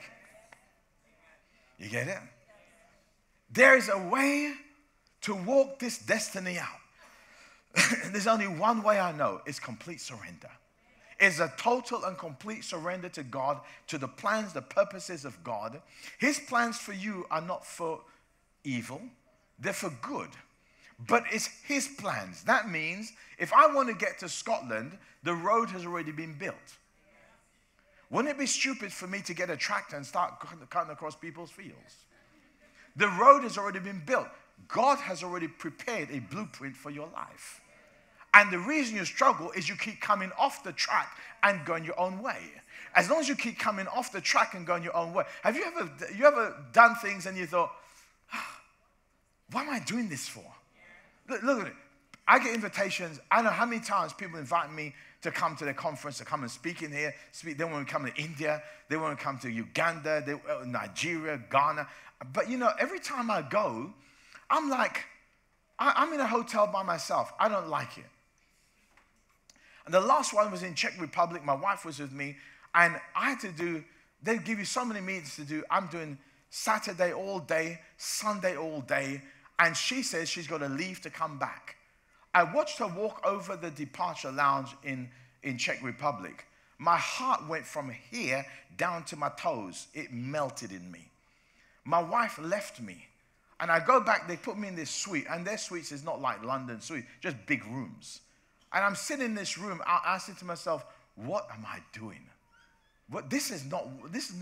You get it? There is a way to walk this destiny out. There's only one way I know. It's complete surrender. Is a total and complete surrender to God, to the plans, the purposes of God. His plans for you are not for evil, they're for good. But it's his plans. That means if I want to get to Scotland, the road has already been built. Wouldn't it be stupid for me to get a tractor and start cutting across people's fields? The road has already been built. God has already prepared a blueprint for your life. And the reason you struggle is you keep coming off the track and going your own way. As long as you keep coming off the track and going your own way. Have you ever done things and you thought, what am I doing this for? Look at it. I get invitations. I know how many times people invite me to come to their conference, to come and speak in here. They want to come to India. They want to come to Uganda, Nigeria, Ghana. But every time I go, I'm like, I'm in a hotel by myself. I don't like it. And the last one was in Czech Republic. My wife was with me. And I had to do, they give you so many meetings to do. I'm doing Saturday all day, Sunday all day. And she says she's got to leave to come back. I watched her walk over the departure lounge in Czech Republic. My heart went from here down to my toes. It melted in me. My wife left me. And I go back, they put me in this suite. And their suites is not like London suite, just big rooms. And I'm sitting in this room. I said to myself, what am I doing? This is not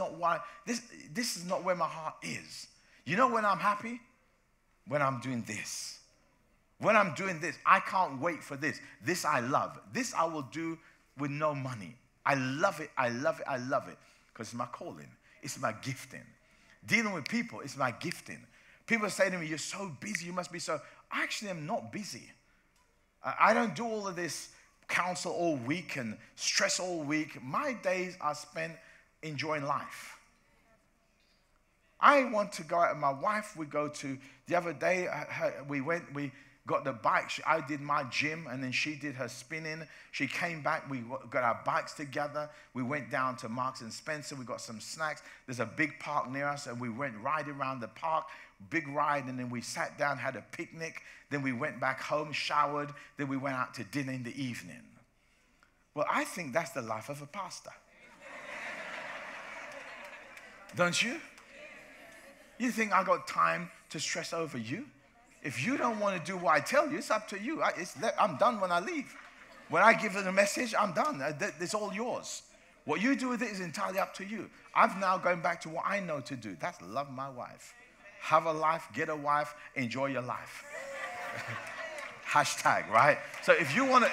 where my heart is. You know when I'm happy? When I'm doing this. When I'm doing this, I can't wait for this. This I love. This I will do with no money. I love it, I love it, I love it. Because it's my calling. It's my gifting. Dealing with people is my gifting. People say to me, you're so busy, you must be so. I actually am not busy. I don't do all of this counsel all week and stress all week. My days are spent enjoying life. I want to go out, and my wife, we go to, the other day, we got the bike. I did my gym, and then she did her spinning. She came back. We got our bikes together. We went down to Marks and Spencer. We got some snacks. There's a big park near us, and we went riding around the park, big ride, and then we sat down, had a picnic. Then we went back home, showered. Then we went out to dinner in the evening. Well, I think that's the life of a pastor. Don't you? You think I got time to stress over you? If you don't want to do what I tell you, it's up to you. I'm done when I leave. When I give them a message, I'm done. It's all yours. What you do with it is entirely up to you. I've now gone back to what I know to do. That's love my wife. Have a life, get a wife, enjoy your life. Hashtag, right? So if you want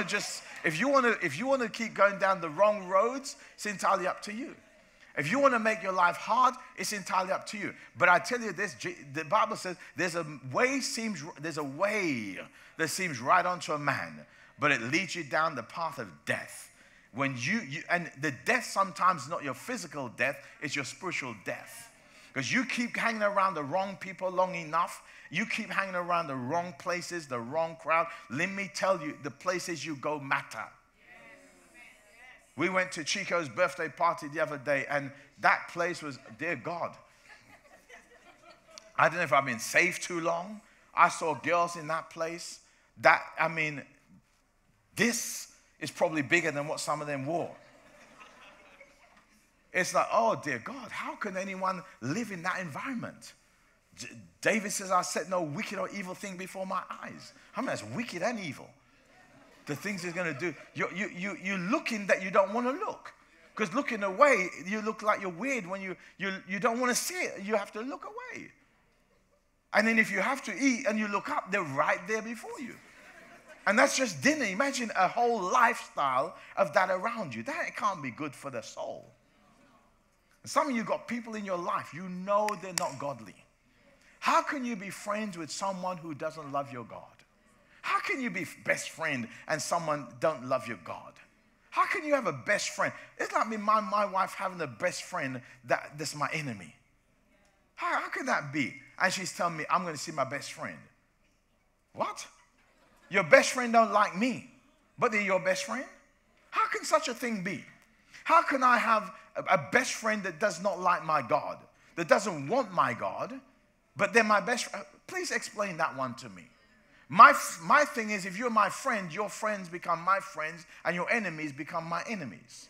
to keep going down the wrong roads, it's entirely up to you. If you want to make your life hard, it's entirely up to you. But I tell you this, the Bible says there's a way that seems right unto a man, but it leads you down the path of death. When and the death sometimes not your physical death, it's your spiritual death. Because you keep hanging around the wrong people long enough, you keep hanging around the wrong places, the wrong crowd. Let me tell you, the places you go matter. We went to Chico's birthday party the other day, and that place was, dear God. I don't know if I've been saved too long. I saw girls in that place. This is probably bigger than what some of them wore. It's like, oh, dear God, how can anyone live in that environment? David says, I set no wicked or evil thing before my eyes. I mean, that's wicked and evil. The things he's going to do. You're looking that you don't want to look. Because looking away, you look like you're weird when you don't want to see it. You have to look away. And then if you have to eat and you look up, they're right there before you. And that's just dinner. Imagine a whole lifestyle of that around you. That can't be good for the soul. Some of you got people in your life, you know they're not godly. How can you be friends with someone who doesn't love your God? How can you be best friend and someone don't love your God? How can you have a best friend? It's like me, my wife having a best friend that's my enemy. How can that be? And she's telling me, I'm going to see my best friend. What? Your best friend don't like me, but they're your best friend? How can such a thing be? How can I have a best friend that does not like my God, that doesn't want my God, but they're my best friend? Please explain that one to me. My thing is, if you're my friend, your friends become my friends, and your enemies become my enemies.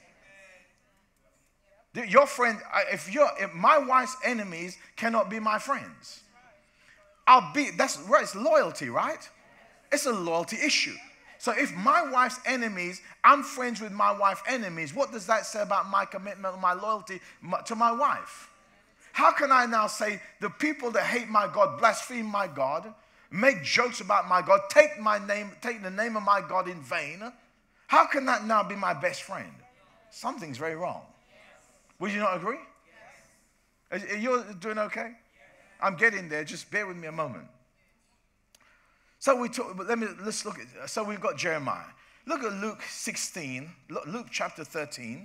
Your friend, if my wife's enemies cannot be my friends. That's right, it's loyalty, right? It's a loyalty issue. So if my wife's enemies, I'm friends with my wife's enemies, what does that say about my commitment, my loyalty to my wife? How can I now say the people that hate my God, blaspheme my God, make jokes about my God, take the name of my God in vain? How can that now be my best friend? Something's very wrong. Would you not agree? Yes. Are you doing okay? Yes. I'm getting there. Just bear with me a moment. So let's look at. So we've got Jeremiah. Look at Luke 16. Luke chapter 13.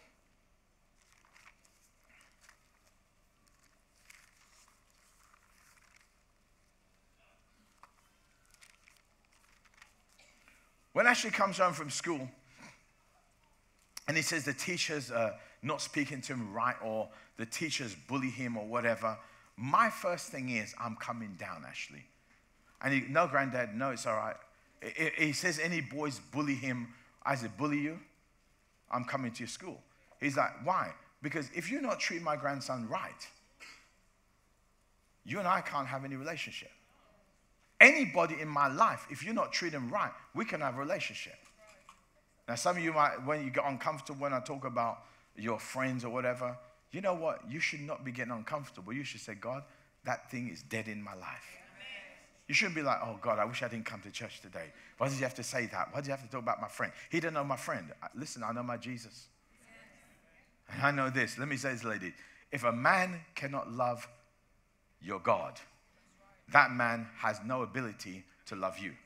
When Ashley comes home from school, and he says the teacher's not speaking to him right, or the teachers bully him or whatever, my first thing is, I'm coming down, Ashley. And no, Granddad, no, it's all right. He says any boys bully him. I said, bully you? I'm coming to your school. He's like, why? Because if you're not treating my grandson right, you and I can't have any relationship. Anybody in my life, if you're not treating them right, we can have a relationship. Now, some of you might, when you get uncomfortable when I talk about your friends or whatever, you know what? You should not be getting uncomfortable. You should say, God, that thing is dead in my life. You shouldn't be like, oh, God, I wish I didn't come to church today. Why did you have to say that? Why did you have to talk about my friend? He didn't know my friend. Listen, I know my Jesus. And I know this. Let me say this, lady. If a man cannot love your God, that man has no ability to love you.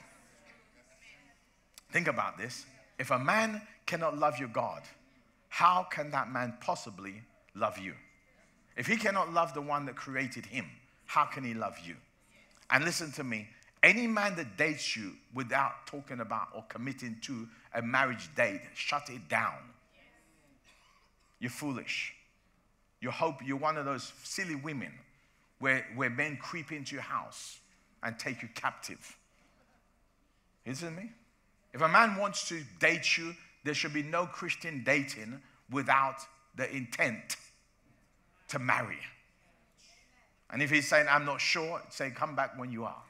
Think about this. If a man cannot love your God, how can that man possibly love you? If he cannot love the one that created him, how can he love you? And listen to me, Any man that dates you without talking about or committing to a marriage date, shut it down. You're foolish. You're one of those silly women where men creep into your house and take you captive. Isn't me? If a man wants to date you, there should be no Christian dating without the intent to marry. And if he's saying, I'm not sure, say, come back when you are.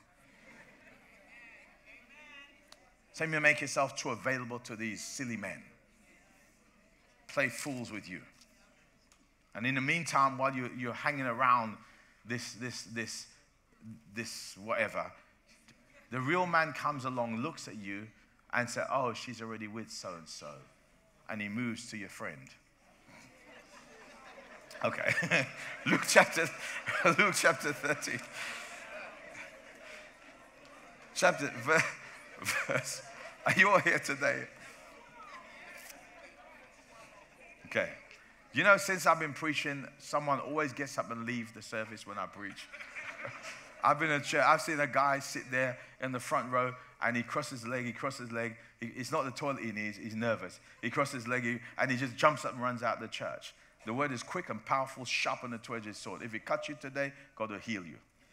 Some of you make yourself too available to these silly men. Play fools with you. And in the meantime, while you're hanging around this whatever, the real man comes along, looks at you, and says, oh, she's already with so-and-so. And he moves to your friend. Okay. Luke chapter 30. Verse. Are you all here today? Okay. You know, since I've been preaching, someone always gets up and leave the service when I preach. I've been in church. I've seen a guy sit there in the front row and he crosses his leg. It's not the toilet he needs. He's nervous. He crosses his leg and he just jumps up and runs out of the church. The word is quick and powerful, sharper than a two-edged sword. If it cuts you today, God will heal you.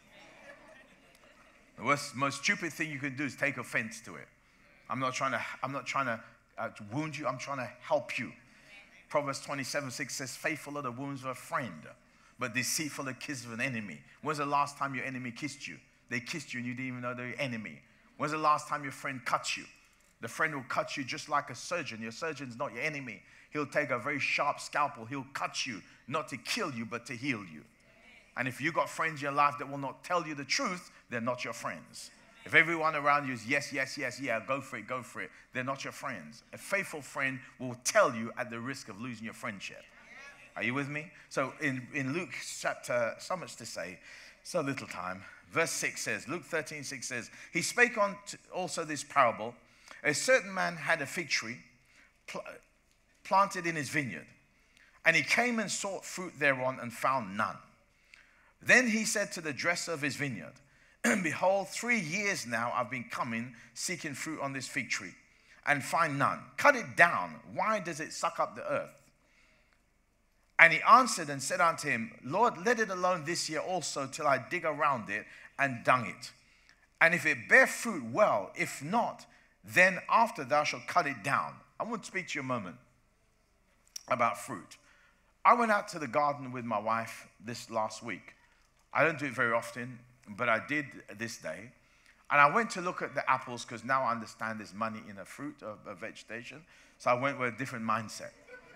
The most stupid thing you can do is take offense to it. I'm not trying to wound you. I'm trying to help you. Proverbs 27:6 says, faithful are the wounds of a friend, but deceitful are the kisses of an enemy. When's the last time your enemy kissed you? They kissed you and you didn't even know they were your enemy. When's the last time your friend cut you? The friend will cut you just like a surgeon. Your surgeon's not your enemy. He'll take a very sharp scalpel. He'll cut you, not to kill you, but to heal you. And if you've got friends in your life that will not tell you the truth, they're not your friends. If everyone around you is yes, yeah, go for it, they're not your friends. A faithful friend will tell you at the risk of losing your friendship. Are you with me? So in Luke chapter, so much to say, so little time. Verse 6 says, Luke 13:6 says, he spake on also this parable. A certain man had a fig tree planted in his vineyard, and he came and sought fruit thereon and found none. Then he said to the dresser of his vineyard, behold, 3 years now I've been coming, seeking fruit on this fig tree, and find none. Cut it down. Why does it suck up the earth? And he answered and said unto him, Lord, let it alone this year also, till I dig around it and dung it. And if it bear fruit, well. If not, then after thou shalt cut it down. I want to speak to you a moment about fruit. I went out to the garden with my wife this last week. I don't do it very often, but I did this day. And I went to look at the apples because now I understand there's money in a fruit, a vegetation. So I went with a different mindset.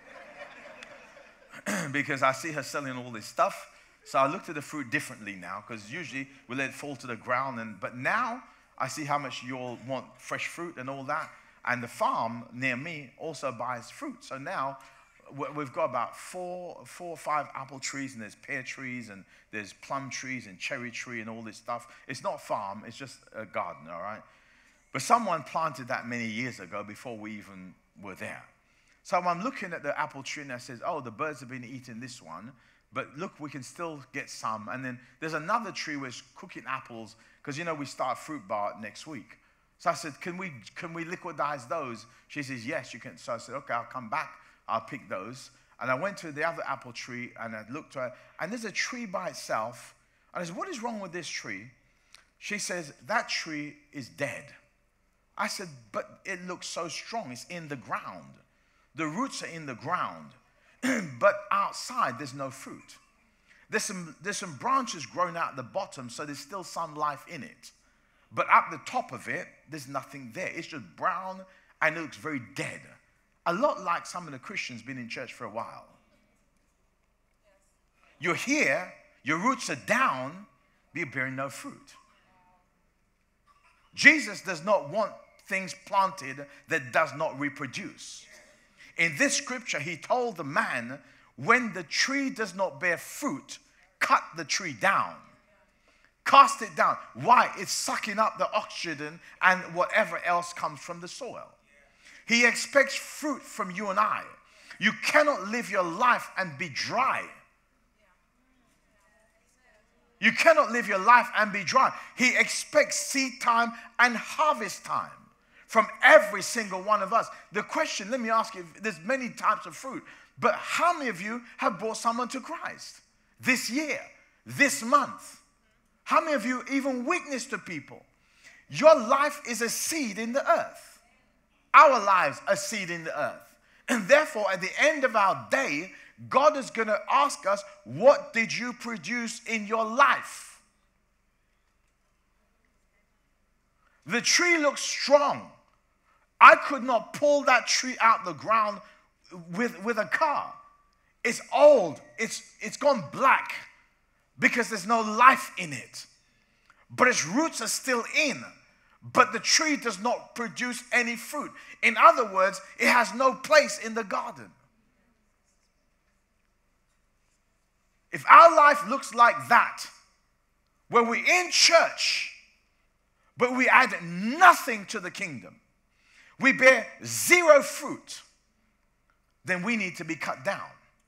Because I see her selling all this stuff. So I looked at the fruit differently now, because usually we let it fall to the ground. But now I see how much you all want fresh fruit and all that. And the farm near me also buys fruit. So now we've got about four or five apple trees, and there's pear trees, and there's plum trees and cherry tree and all this stuff. It's not farm, it's just a garden, all right? But someone planted that many years ago before we even were there. So I'm looking at the apple tree and I says, oh, the birds have been eating this one, but look, we can still get some. And then there's another tree where it's cooking apples, because we start fruit bar next week. So I said, can we liquidize those? She says, yes, you can. So I said, okay, I'll come back. I'll pick those. And I went to the other apple tree and I looked at it, and there's a tree by itself. And I said, what is wrong with this tree? She says, that tree is dead. I said, but it looks so strong. It's in the ground. The roots are in the ground. But outside, there's no fruit. There's some branches growing out the bottom, so there's still some life in it. But at the top of it, there's nothing there. It's just brown and it looks very dead. A lot like some of the Christians been in church for a while. You're here, your roots are down, but you're bearing no fruit. Jesus does not want things planted that does not reproduce. In this scripture, he told the man, when the tree does not bear fruit, cut the tree down. Cast it down. Why? It's sucking up the oxygen and whatever else comes from the soil. He expects fruit from you and I. You cannot live your life and be dry. You cannot live your life and be dry. He expects seed time and harvest time from every single one of us. The question, let me ask you, there's many types of fruit, but how many of you have brought someone to Christ this year, this month? How many of you even witnessed to people? Your life is a seed in the earth. Our lives are seed in the earth. And therefore, at the end of our day, God is going to ask us, what did you produce in your life? The tree looks strong. I could not pull that tree out the ground with a car. It's old. It's gone black because there's no life in it. But its roots are still in. But the tree does not produce any fruit. In other words, it has no place in the garden. If our life looks like that, where we're in church, but we add nothing to the kingdom, we bear zero fruit, then we need to be cut down.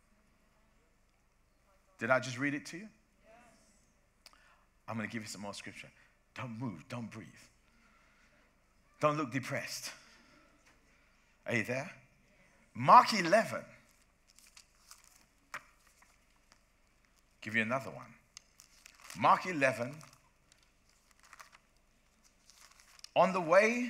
Did I just read it to you? I'm going to give you some more scripture. Don't move, don't breathe. Don't look depressed. Are you there? Mark 11. Give you another one. Mark 11. On the way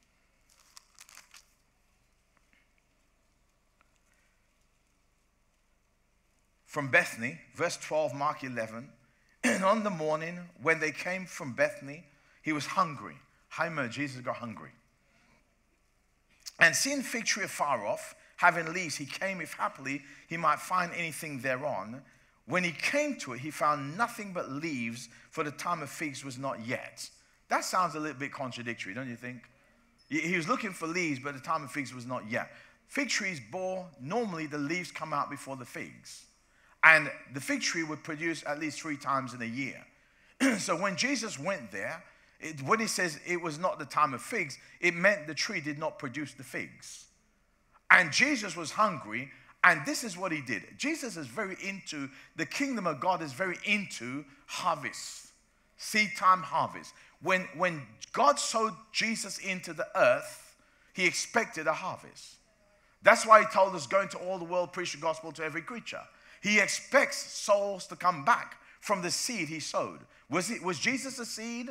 from Bethany, verse 12, Mark 11. And on the morning when they came from Bethany, he was hungry. How many Jesus got hungry? And seeing fig tree afar off, having leaves, he came if happily he might find anything thereon. When he came to it, he found nothing but leaves, for the time of figs was not yet. That sounds a little bit contradictory, don't you think? He was looking for leaves, but the time of figs was not yet. Fig trees bore, normally the leaves come out before the figs. And the fig tree would produce at least 3 times in a year. So when Jesus went there, when he says it was not the time of figs, it meant the tree did not produce the figs. And Jesus was hungry, and this is what he did. Jesus is very into, the kingdom of God is very into harvest, seed time harvest. When God sowed Jesus into the earth, he expected a harvest. That's why he told us, go into all the world, preach the gospel to every creature. He expects souls to come back from the seed he sowed. Was Jesus a seed?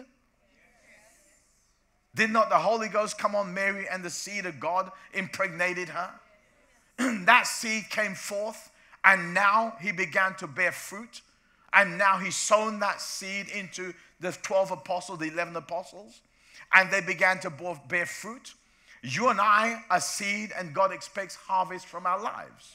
Did not the Holy Ghost come on Mary and the seed of God impregnated her? That seed came forth, and now he began to bear fruit. And now he's sown that seed into the 12 apostles, the 11 apostles, and they began to bear fruit. You and I are seed, and God expects harvest from our lives.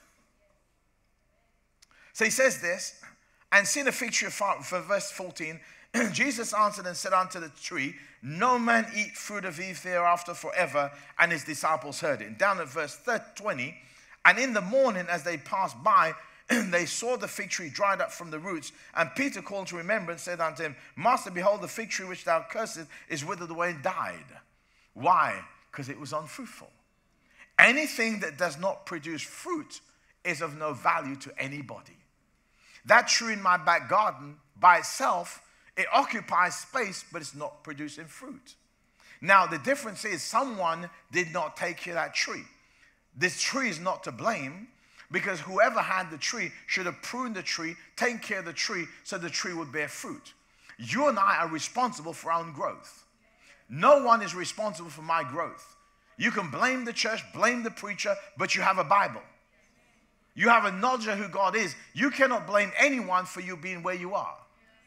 So he says this, and seeing a fig tree for verse 14, Jesus answered and said unto the tree, no man eat fruit of Eve thereafter forever. And his disciples heard it. And down at verse 20, and in the morning as they passed by, they saw the fig tree dried up from the roots. And Peter called to remembrance, said unto him, Master, behold, the fig tree which thou cursest is withered away and died. Why? Because it was unfruitful. Anything that does not produce fruit is of no value to anybody. That tree in my back garden by itself, it occupies space, but it's not producing fruit. Now, the difference is someone did not take care of that tree. This tree is not to blame, because whoever had the tree should have pruned the tree, taken care of the tree, so the tree would bear fruit. You and I are responsible for our own growth. No one is responsible for my growth. You can blame the church, blame the preacher, but you have a Bible. You have a knowledge of who God is. You cannot blame anyone for you being where you are.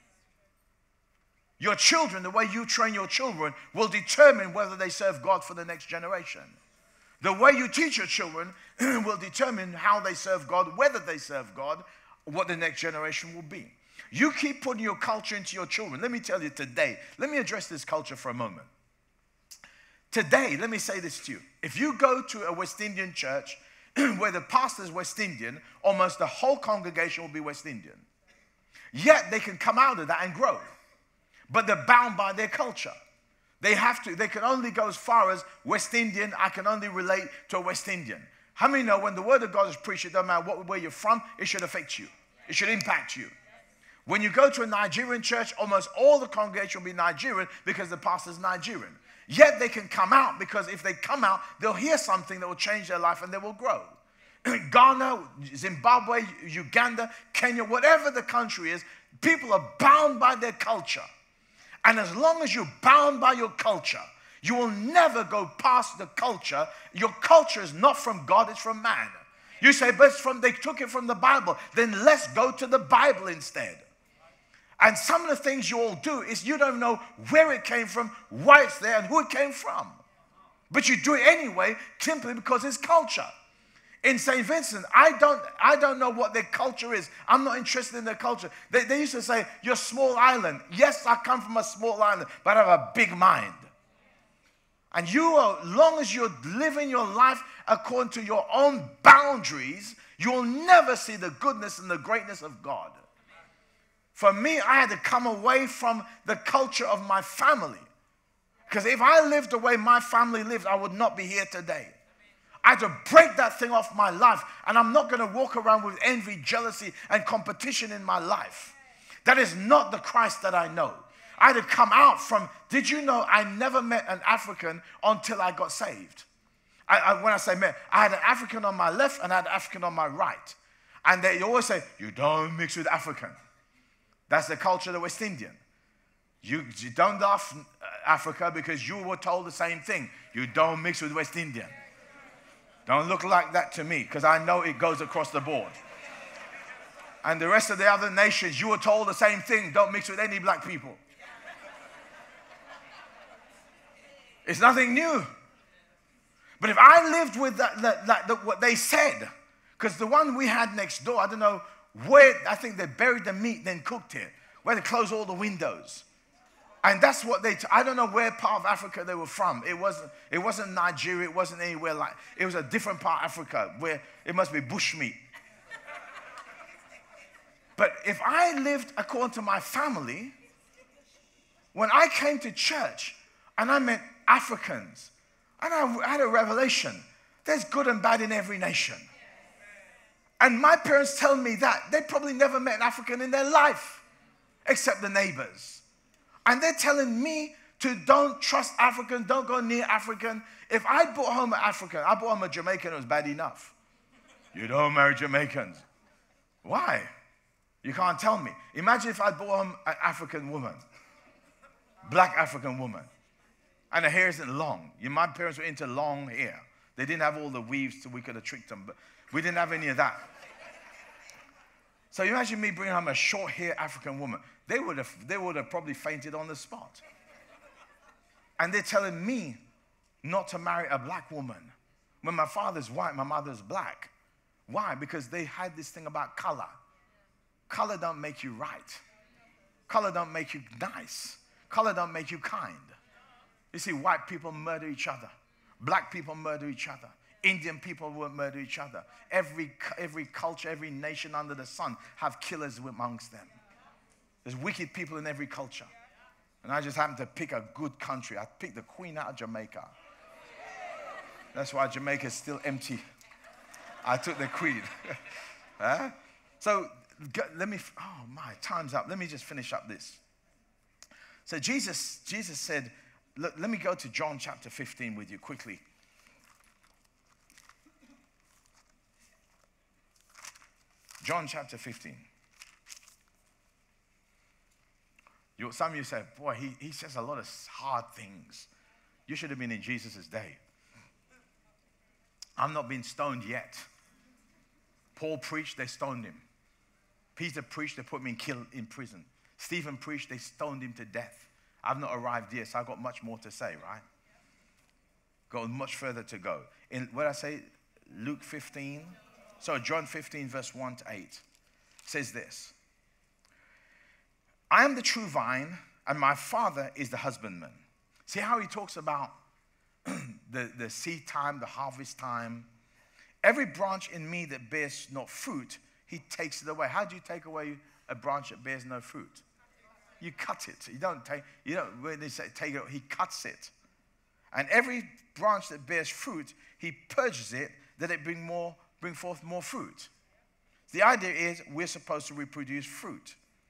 Your children, the way you train your children, will determine whether they serve God for the next generation. The way you teach your children will determine how they serve God, whether they serve God, what the next generation will be. You keep putting your culture into your children. Let me tell you today, let me address this culture for a moment. Today, let me say this to you. If you go to a West Indian church where the pastor is West Indian, almost the whole congregation will be West Indian. Yet they can come out of that and grow. But they're bound by their culture. They can only go as far as West Indian. I can only relate to a West Indian. How many know when the word of God is preached, it doesn't matter where you're from, it should affect you. It should impact you. When you go to a Nigerian church, almost all the congregation will be Nigerian because the pastor's Nigerian. Yet they can come out, because if they come out, they'll hear something that will change their life and they will grow. Ghana, Zimbabwe, Uganda, Kenya, whatever the country is, people are bound by their culture. And as long as you're bound by your culture, you will never go past the culture. Your culture is not from God, it's from man. You say, but they took it from the Bible. Then let's go to the Bible instead. And some of the things you all do is you don't know where it came from, why it's there, and who it came from. But you do it anyway, simply because it's culture. In St. Vincent, I don't know what their culture is. I'm not interested in their culture. They used to say, you're a small island. Yes, I come from a small island, but I have a big mind. And you, as long as you're living your life according to your own boundaries, you'll never see the goodness and the greatness of God. For me, I had to come away from the culture of my family. Because if I lived the way my family lived, I would not be here today. I had to break that thing off my life. And I'm not going to walk around with envy, jealousy, and competition in my life. That is not the Christ that I know. I had to come out from, did you know I never met an African until I got saved? When I say met, I had an African on my left and I had an African on my right. And they always say, you don't mix with African. That's the culture of the West Indian. You don't laugh Africa because you were told the same thing. You don't mix with West Indian. Don't look like that to me, because I know it goes across the board. And the rest of the other nations, you were told the same thing. Don't mix with any black people. It's nothing new. But if I lived with what they said, because the one we had next door, I don't know where, I think they buried the meat, then cooked it, where they closed all the windows. And that's what I don't know where part of Africa they were from. It wasn't Nigeria, it wasn't anywhere like, it was a different part of Africa where it must be bushmeat. But if I lived according to my family, when I came to church and I met Africans, and I had a revelation, there's good and bad in every nation. And my parents tell me that. They probably never met an African in their life, except the neighbors. And they're telling me to don't trust African, don't go near African. If I brought home an African, I brought home a Jamaican, it was bad enough. You don't marry Jamaicans. Why? You can't tell me. Imagine if I brought home an African woman, black African woman, and her hair isn't long. My parents were into long hair. They didn't have all the weaves so we could have tricked them, but we didn't have any of that. So imagine me bringing home a short-haired African woman. They would have probably fainted on the spot. And they're telling me not to marry a black woman. When my father's white, my mother's black. Why? Because they had this thing about color. Color don't make you right. Color don't make you nice. Color don't make you kind. You see, white people murder each other. Black people murder each other. Indian people will murder each other. Every culture, every nation under the sun have killers amongst them. There's wicked people in every culture. And I just happened to pick a good country. I picked the Queen out of Jamaica. That's why Jamaica is still empty. I took the Queen. Huh? So oh my, time's up. Let me just finish up this. So Jesus said, look, let me go to John chapter 15 with you quickly. John chapter 15. Some of you say, boy, he says a lot of hard things. You should have been in Jesus' day. I'm not being stoned yet. Paul preached, they stoned him. Peter preached, they put him in prison. Stephen preached, they stoned him to death. I've not arrived yet, so I've got much more to say, right? Got much further to go. In what I say, Luke 15, John 15, verse 1 to 8, says this. I am the true vine, and my Father is the husbandman. See how he talks about the seed time, the harvest time. Every branch in me that bears not fruit, he takes it away. How do you take away a branch that bears no fruit? You cut it. When they say take it, he cuts it. And every branch that bears fruit, he purges it, that it bring forth more fruit. The idea is we're supposed to reproduce fruit.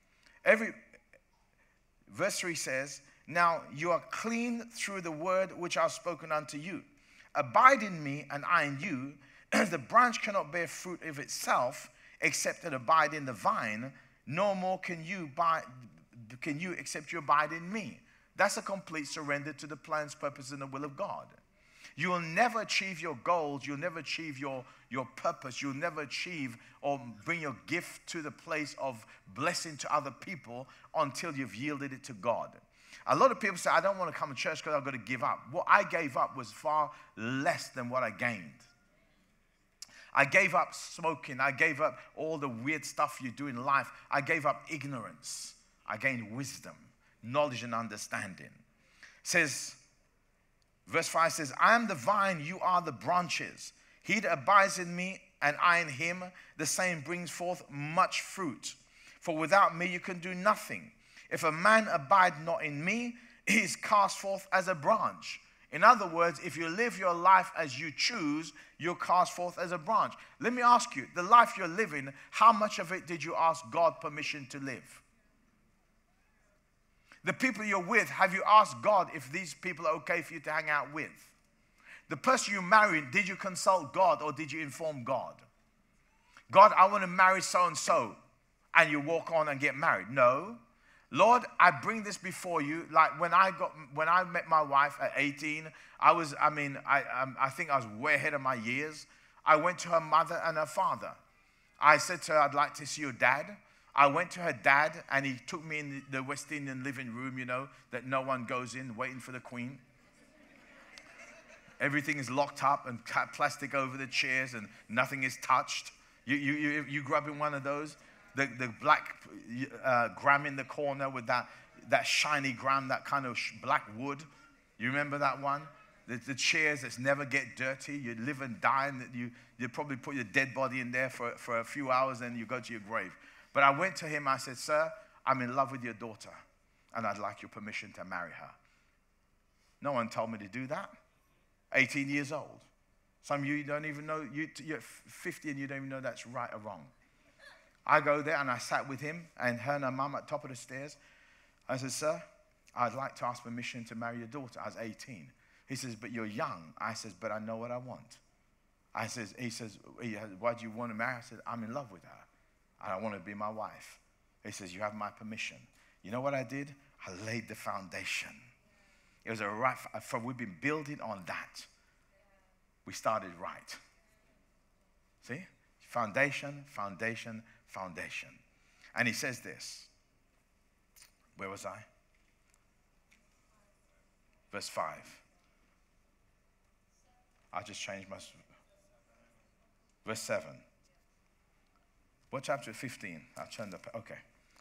Verse 3 says, now you are clean through the word which I have spoken unto you. Abide in me, and I in you. The branch cannot bear fruit of itself, except it abide in the vine. No more can you except you abide in me. That's a complete surrender to the plans, purpose, and the will of God. You will never achieve your goals. You'll never achieve your purpose. You'll never achieve or bring your gift to the place of blessing to other people until you've yielded it to God. A lot of people say, I don't want to come to church because I've got to give up. What I gave up was far less than what I gained. I gave up smoking. I gave up all the weird stuff you do in life. I gave up ignorance. I gained wisdom, knowledge, and understanding. It says, verse 5 says, I am the vine, you are the branches. He that abides in me and I in him, the same brings forth much fruit. For without me you can do nothing. If a man abide not in me, he is cast forth as a branch. In other words, if you live your life as you choose, you're cast forth as a branch. Let me ask you, the life you're living, how much of it did you ask God permission to live? The people you're with, have you asked God if these people are okay for you to hang out with? The person you married, did you consult God or did you inform God? God, I want to marry so-and-so, and you walk on and get married. No. Lord, I bring this before you. Like when I met my wife at 18, I think I was way ahead of my years. I went to her mother and her father. I said to her, I'd like to see your dad. I went to her dad, and he took me in the West Indian living room, you know, that no one goes in, waiting for the queen. Everything is locked up and plastic over the chairs, and nothing is touched. You grew up in one of those? The black gram in the corner with that shiny gram, that kind of black wood. You remember that one? The chairs that never get dirty. You live and die, and you probably put your dead body in there for a few hours, and you go to your grave. But I went to him, I said, sir, I'm in love with your daughter, and I'd like your permission to marry her. No one told me to do that. 18 years old. Some of you don't even know, you're 50 and you don't even know that's right or wrong. I go there and I sat with him and her and her mum at the top of the stairs. I said, sir, I'd like to ask permission to marry your daughter. I was 18. He says, but you're young. I says, but I know what I want. He says, why do you want to marry? I said, I'm in love with her. And I want to be my wife. He says, you have my permission. You know what I did? I laid the foundation. It was we've been building on that. We started right. See? Foundation, foundation, foundation. And he says this. Where was I? Verse 5. I just changed my... Verse 7. What chapter? 15. I'll turn the... Okay.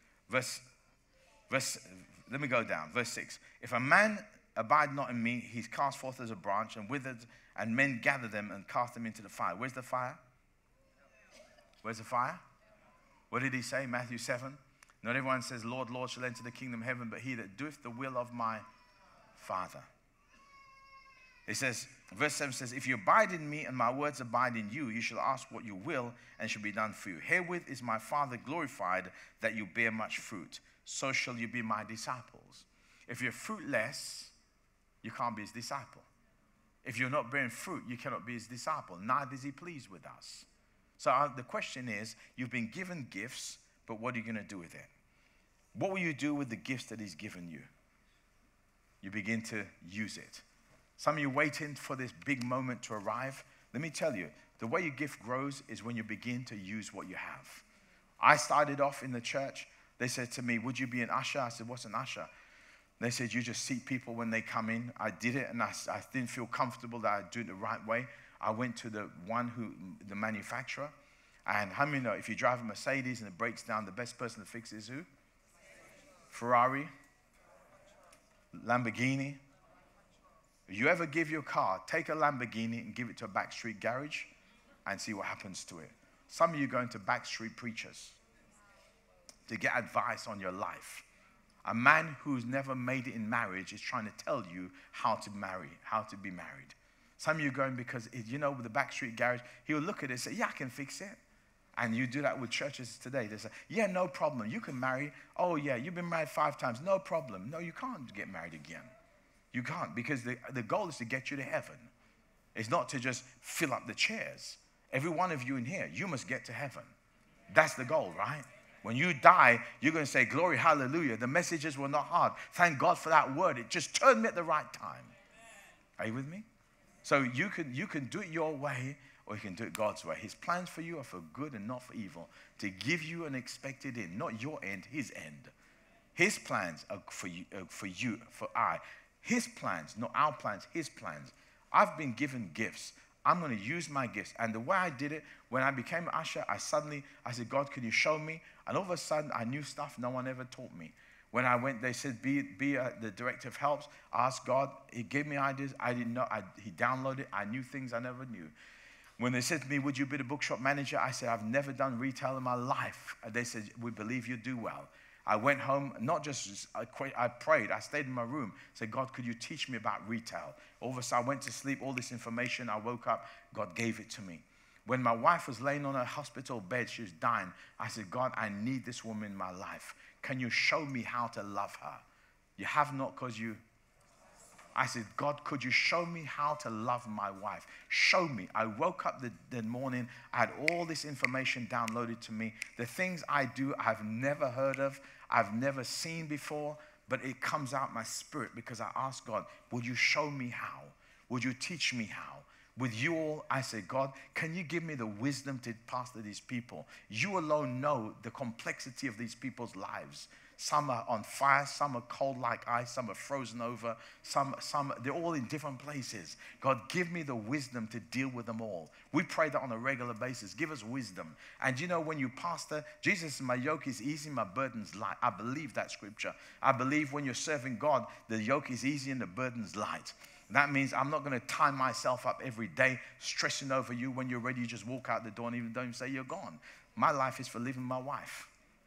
Let me go down. Verse 6. If a man abide not in me, he's cast forth as a branch and withered, and men gather them and cast them into the fire. Where's the fire? Where's the fire? What did he say? Matthew 7. Not everyone says, Lord, Lord, shall enter the kingdom of heaven, but he that doeth the will of my Father. It says, verse 7 says, if you abide in me and my words abide in you, you shall ask what you will, and it shall be done for you. Herewith is my Father glorified, that you bear much fruit. So shall you be my disciples. If you're fruitless, you can't be his disciple. If you're not bearing fruit, you cannot be his disciple. Neither is he pleased with us. So the question is, you've been given gifts, but what are you going to do with it? What will you do with the gifts that he's given you? You begin to use it. Some of you waiting for this big moment to arrive. Let me tell you, the way your gift grows is when you begin to use what you have. I started off in the church. They said to me, would you be an usher? I said, what's an usher? They said, you just seat people when they come in. I did it, and I didn't feel comfortable that I'd do it the right way. I went to the manufacturer. And how many know, if you drive a Mercedes and it breaks down, the best person to fix it is who? Ferrari, Lamborghini. If you ever give your car, take a Lamborghini and give it to a backstreet garage and see what happens to it. Some of you go into backstreet preachers to get advice on your life. A man who's never made it in marriage is trying to tell you how to marry, how to be married. Some of you are going because, you know, with the backstreet garage, he'll look at it and say, yeah, I can fix it. And you do that with churches today. They say, yeah, no problem. You can marry. Oh, yeah, you've been married 5 times. No problem. No, you can't get married again. You can't, because the goal is to get you to heaven. It's not to just fill up the chairs. Every one of you in here, you must get to heaven. That's the goal, right? When you die, you're going to say, glory, hallelujah. The messages were not hard. Thank God for that word. It just turned me at the right time. Are you with me? So you can do it your way, or you can do it God's way. His plans for you are for good and not for evil, to give you an expected end, not your end, his end. His plans are for you, for I. His plans, not our plans, his plans. I've been given gifts. I'm going to use my gifts. And the way I did it, when I became an usher, I said, God, can you show me? And all of a sudden, I knew stuff no one ever taught me. When I went, they said, be the director of helps. I asked God. He gave me ideas. I didn't know. He downloaded it. I knew things I never knew. When they said to me, would you be the bookshop manager? I said, I've never done retail in my life. And they said, we believe you do well. I went home, not just, I prayed. I stayed in my room. Said, God, could you teach me about retail? All of a sudden, I went to sleep. All this information, I woke up. God gave it to me. When my wife was laying on a hospital bed, she was dying. I said, God, I need this woman in my life. Can you show me how to love her? You have not because you... I said, God, could you show me how to love my wife? Show me. I woke up the morning. I had all this information downloaded to me. The things I do, I've never heard of. I've never seen before. But it comes out my spirit because I asked God, would you show me how? Would you teach me how? With you all, I say, God, can you give me the wisdom to pastor these people? You alone know the complexity of these people's lives. Some are on fire, some are cold like ice, some are frozen over, some they're all in different places. God, give me the wisdom to deal with them all. We pray that on a regular basis. Give us wisdom. And you know, when you pastor, Jesus, my yoke is easy, my burden's light. I believe that scripture. I believe when you're serving God, the yoke is easy and the burden's light. That means I'm not going to tie myself up every day stressing over you. When you're ready, you just walk out the door and even don't even say you're gone. My life is for living my wife.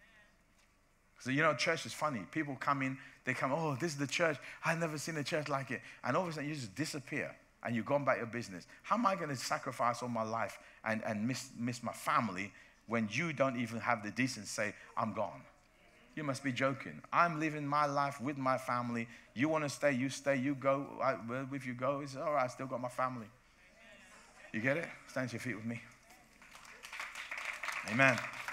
So, you know, church is funny. People come in, they come, oh, this is the church. I've never seen a church like it. And all of a sudden, you just disappear and you've gone about your business. How am I going to sacrifice all my life and miss my family when you don't even have the decency to say, I'm gone? You must be joking. I'm living my life with my family. You want to stay, you stay, you go. Well, if you go, it's all right, I still got my family. You get it? Stand to your feet with me. Amen.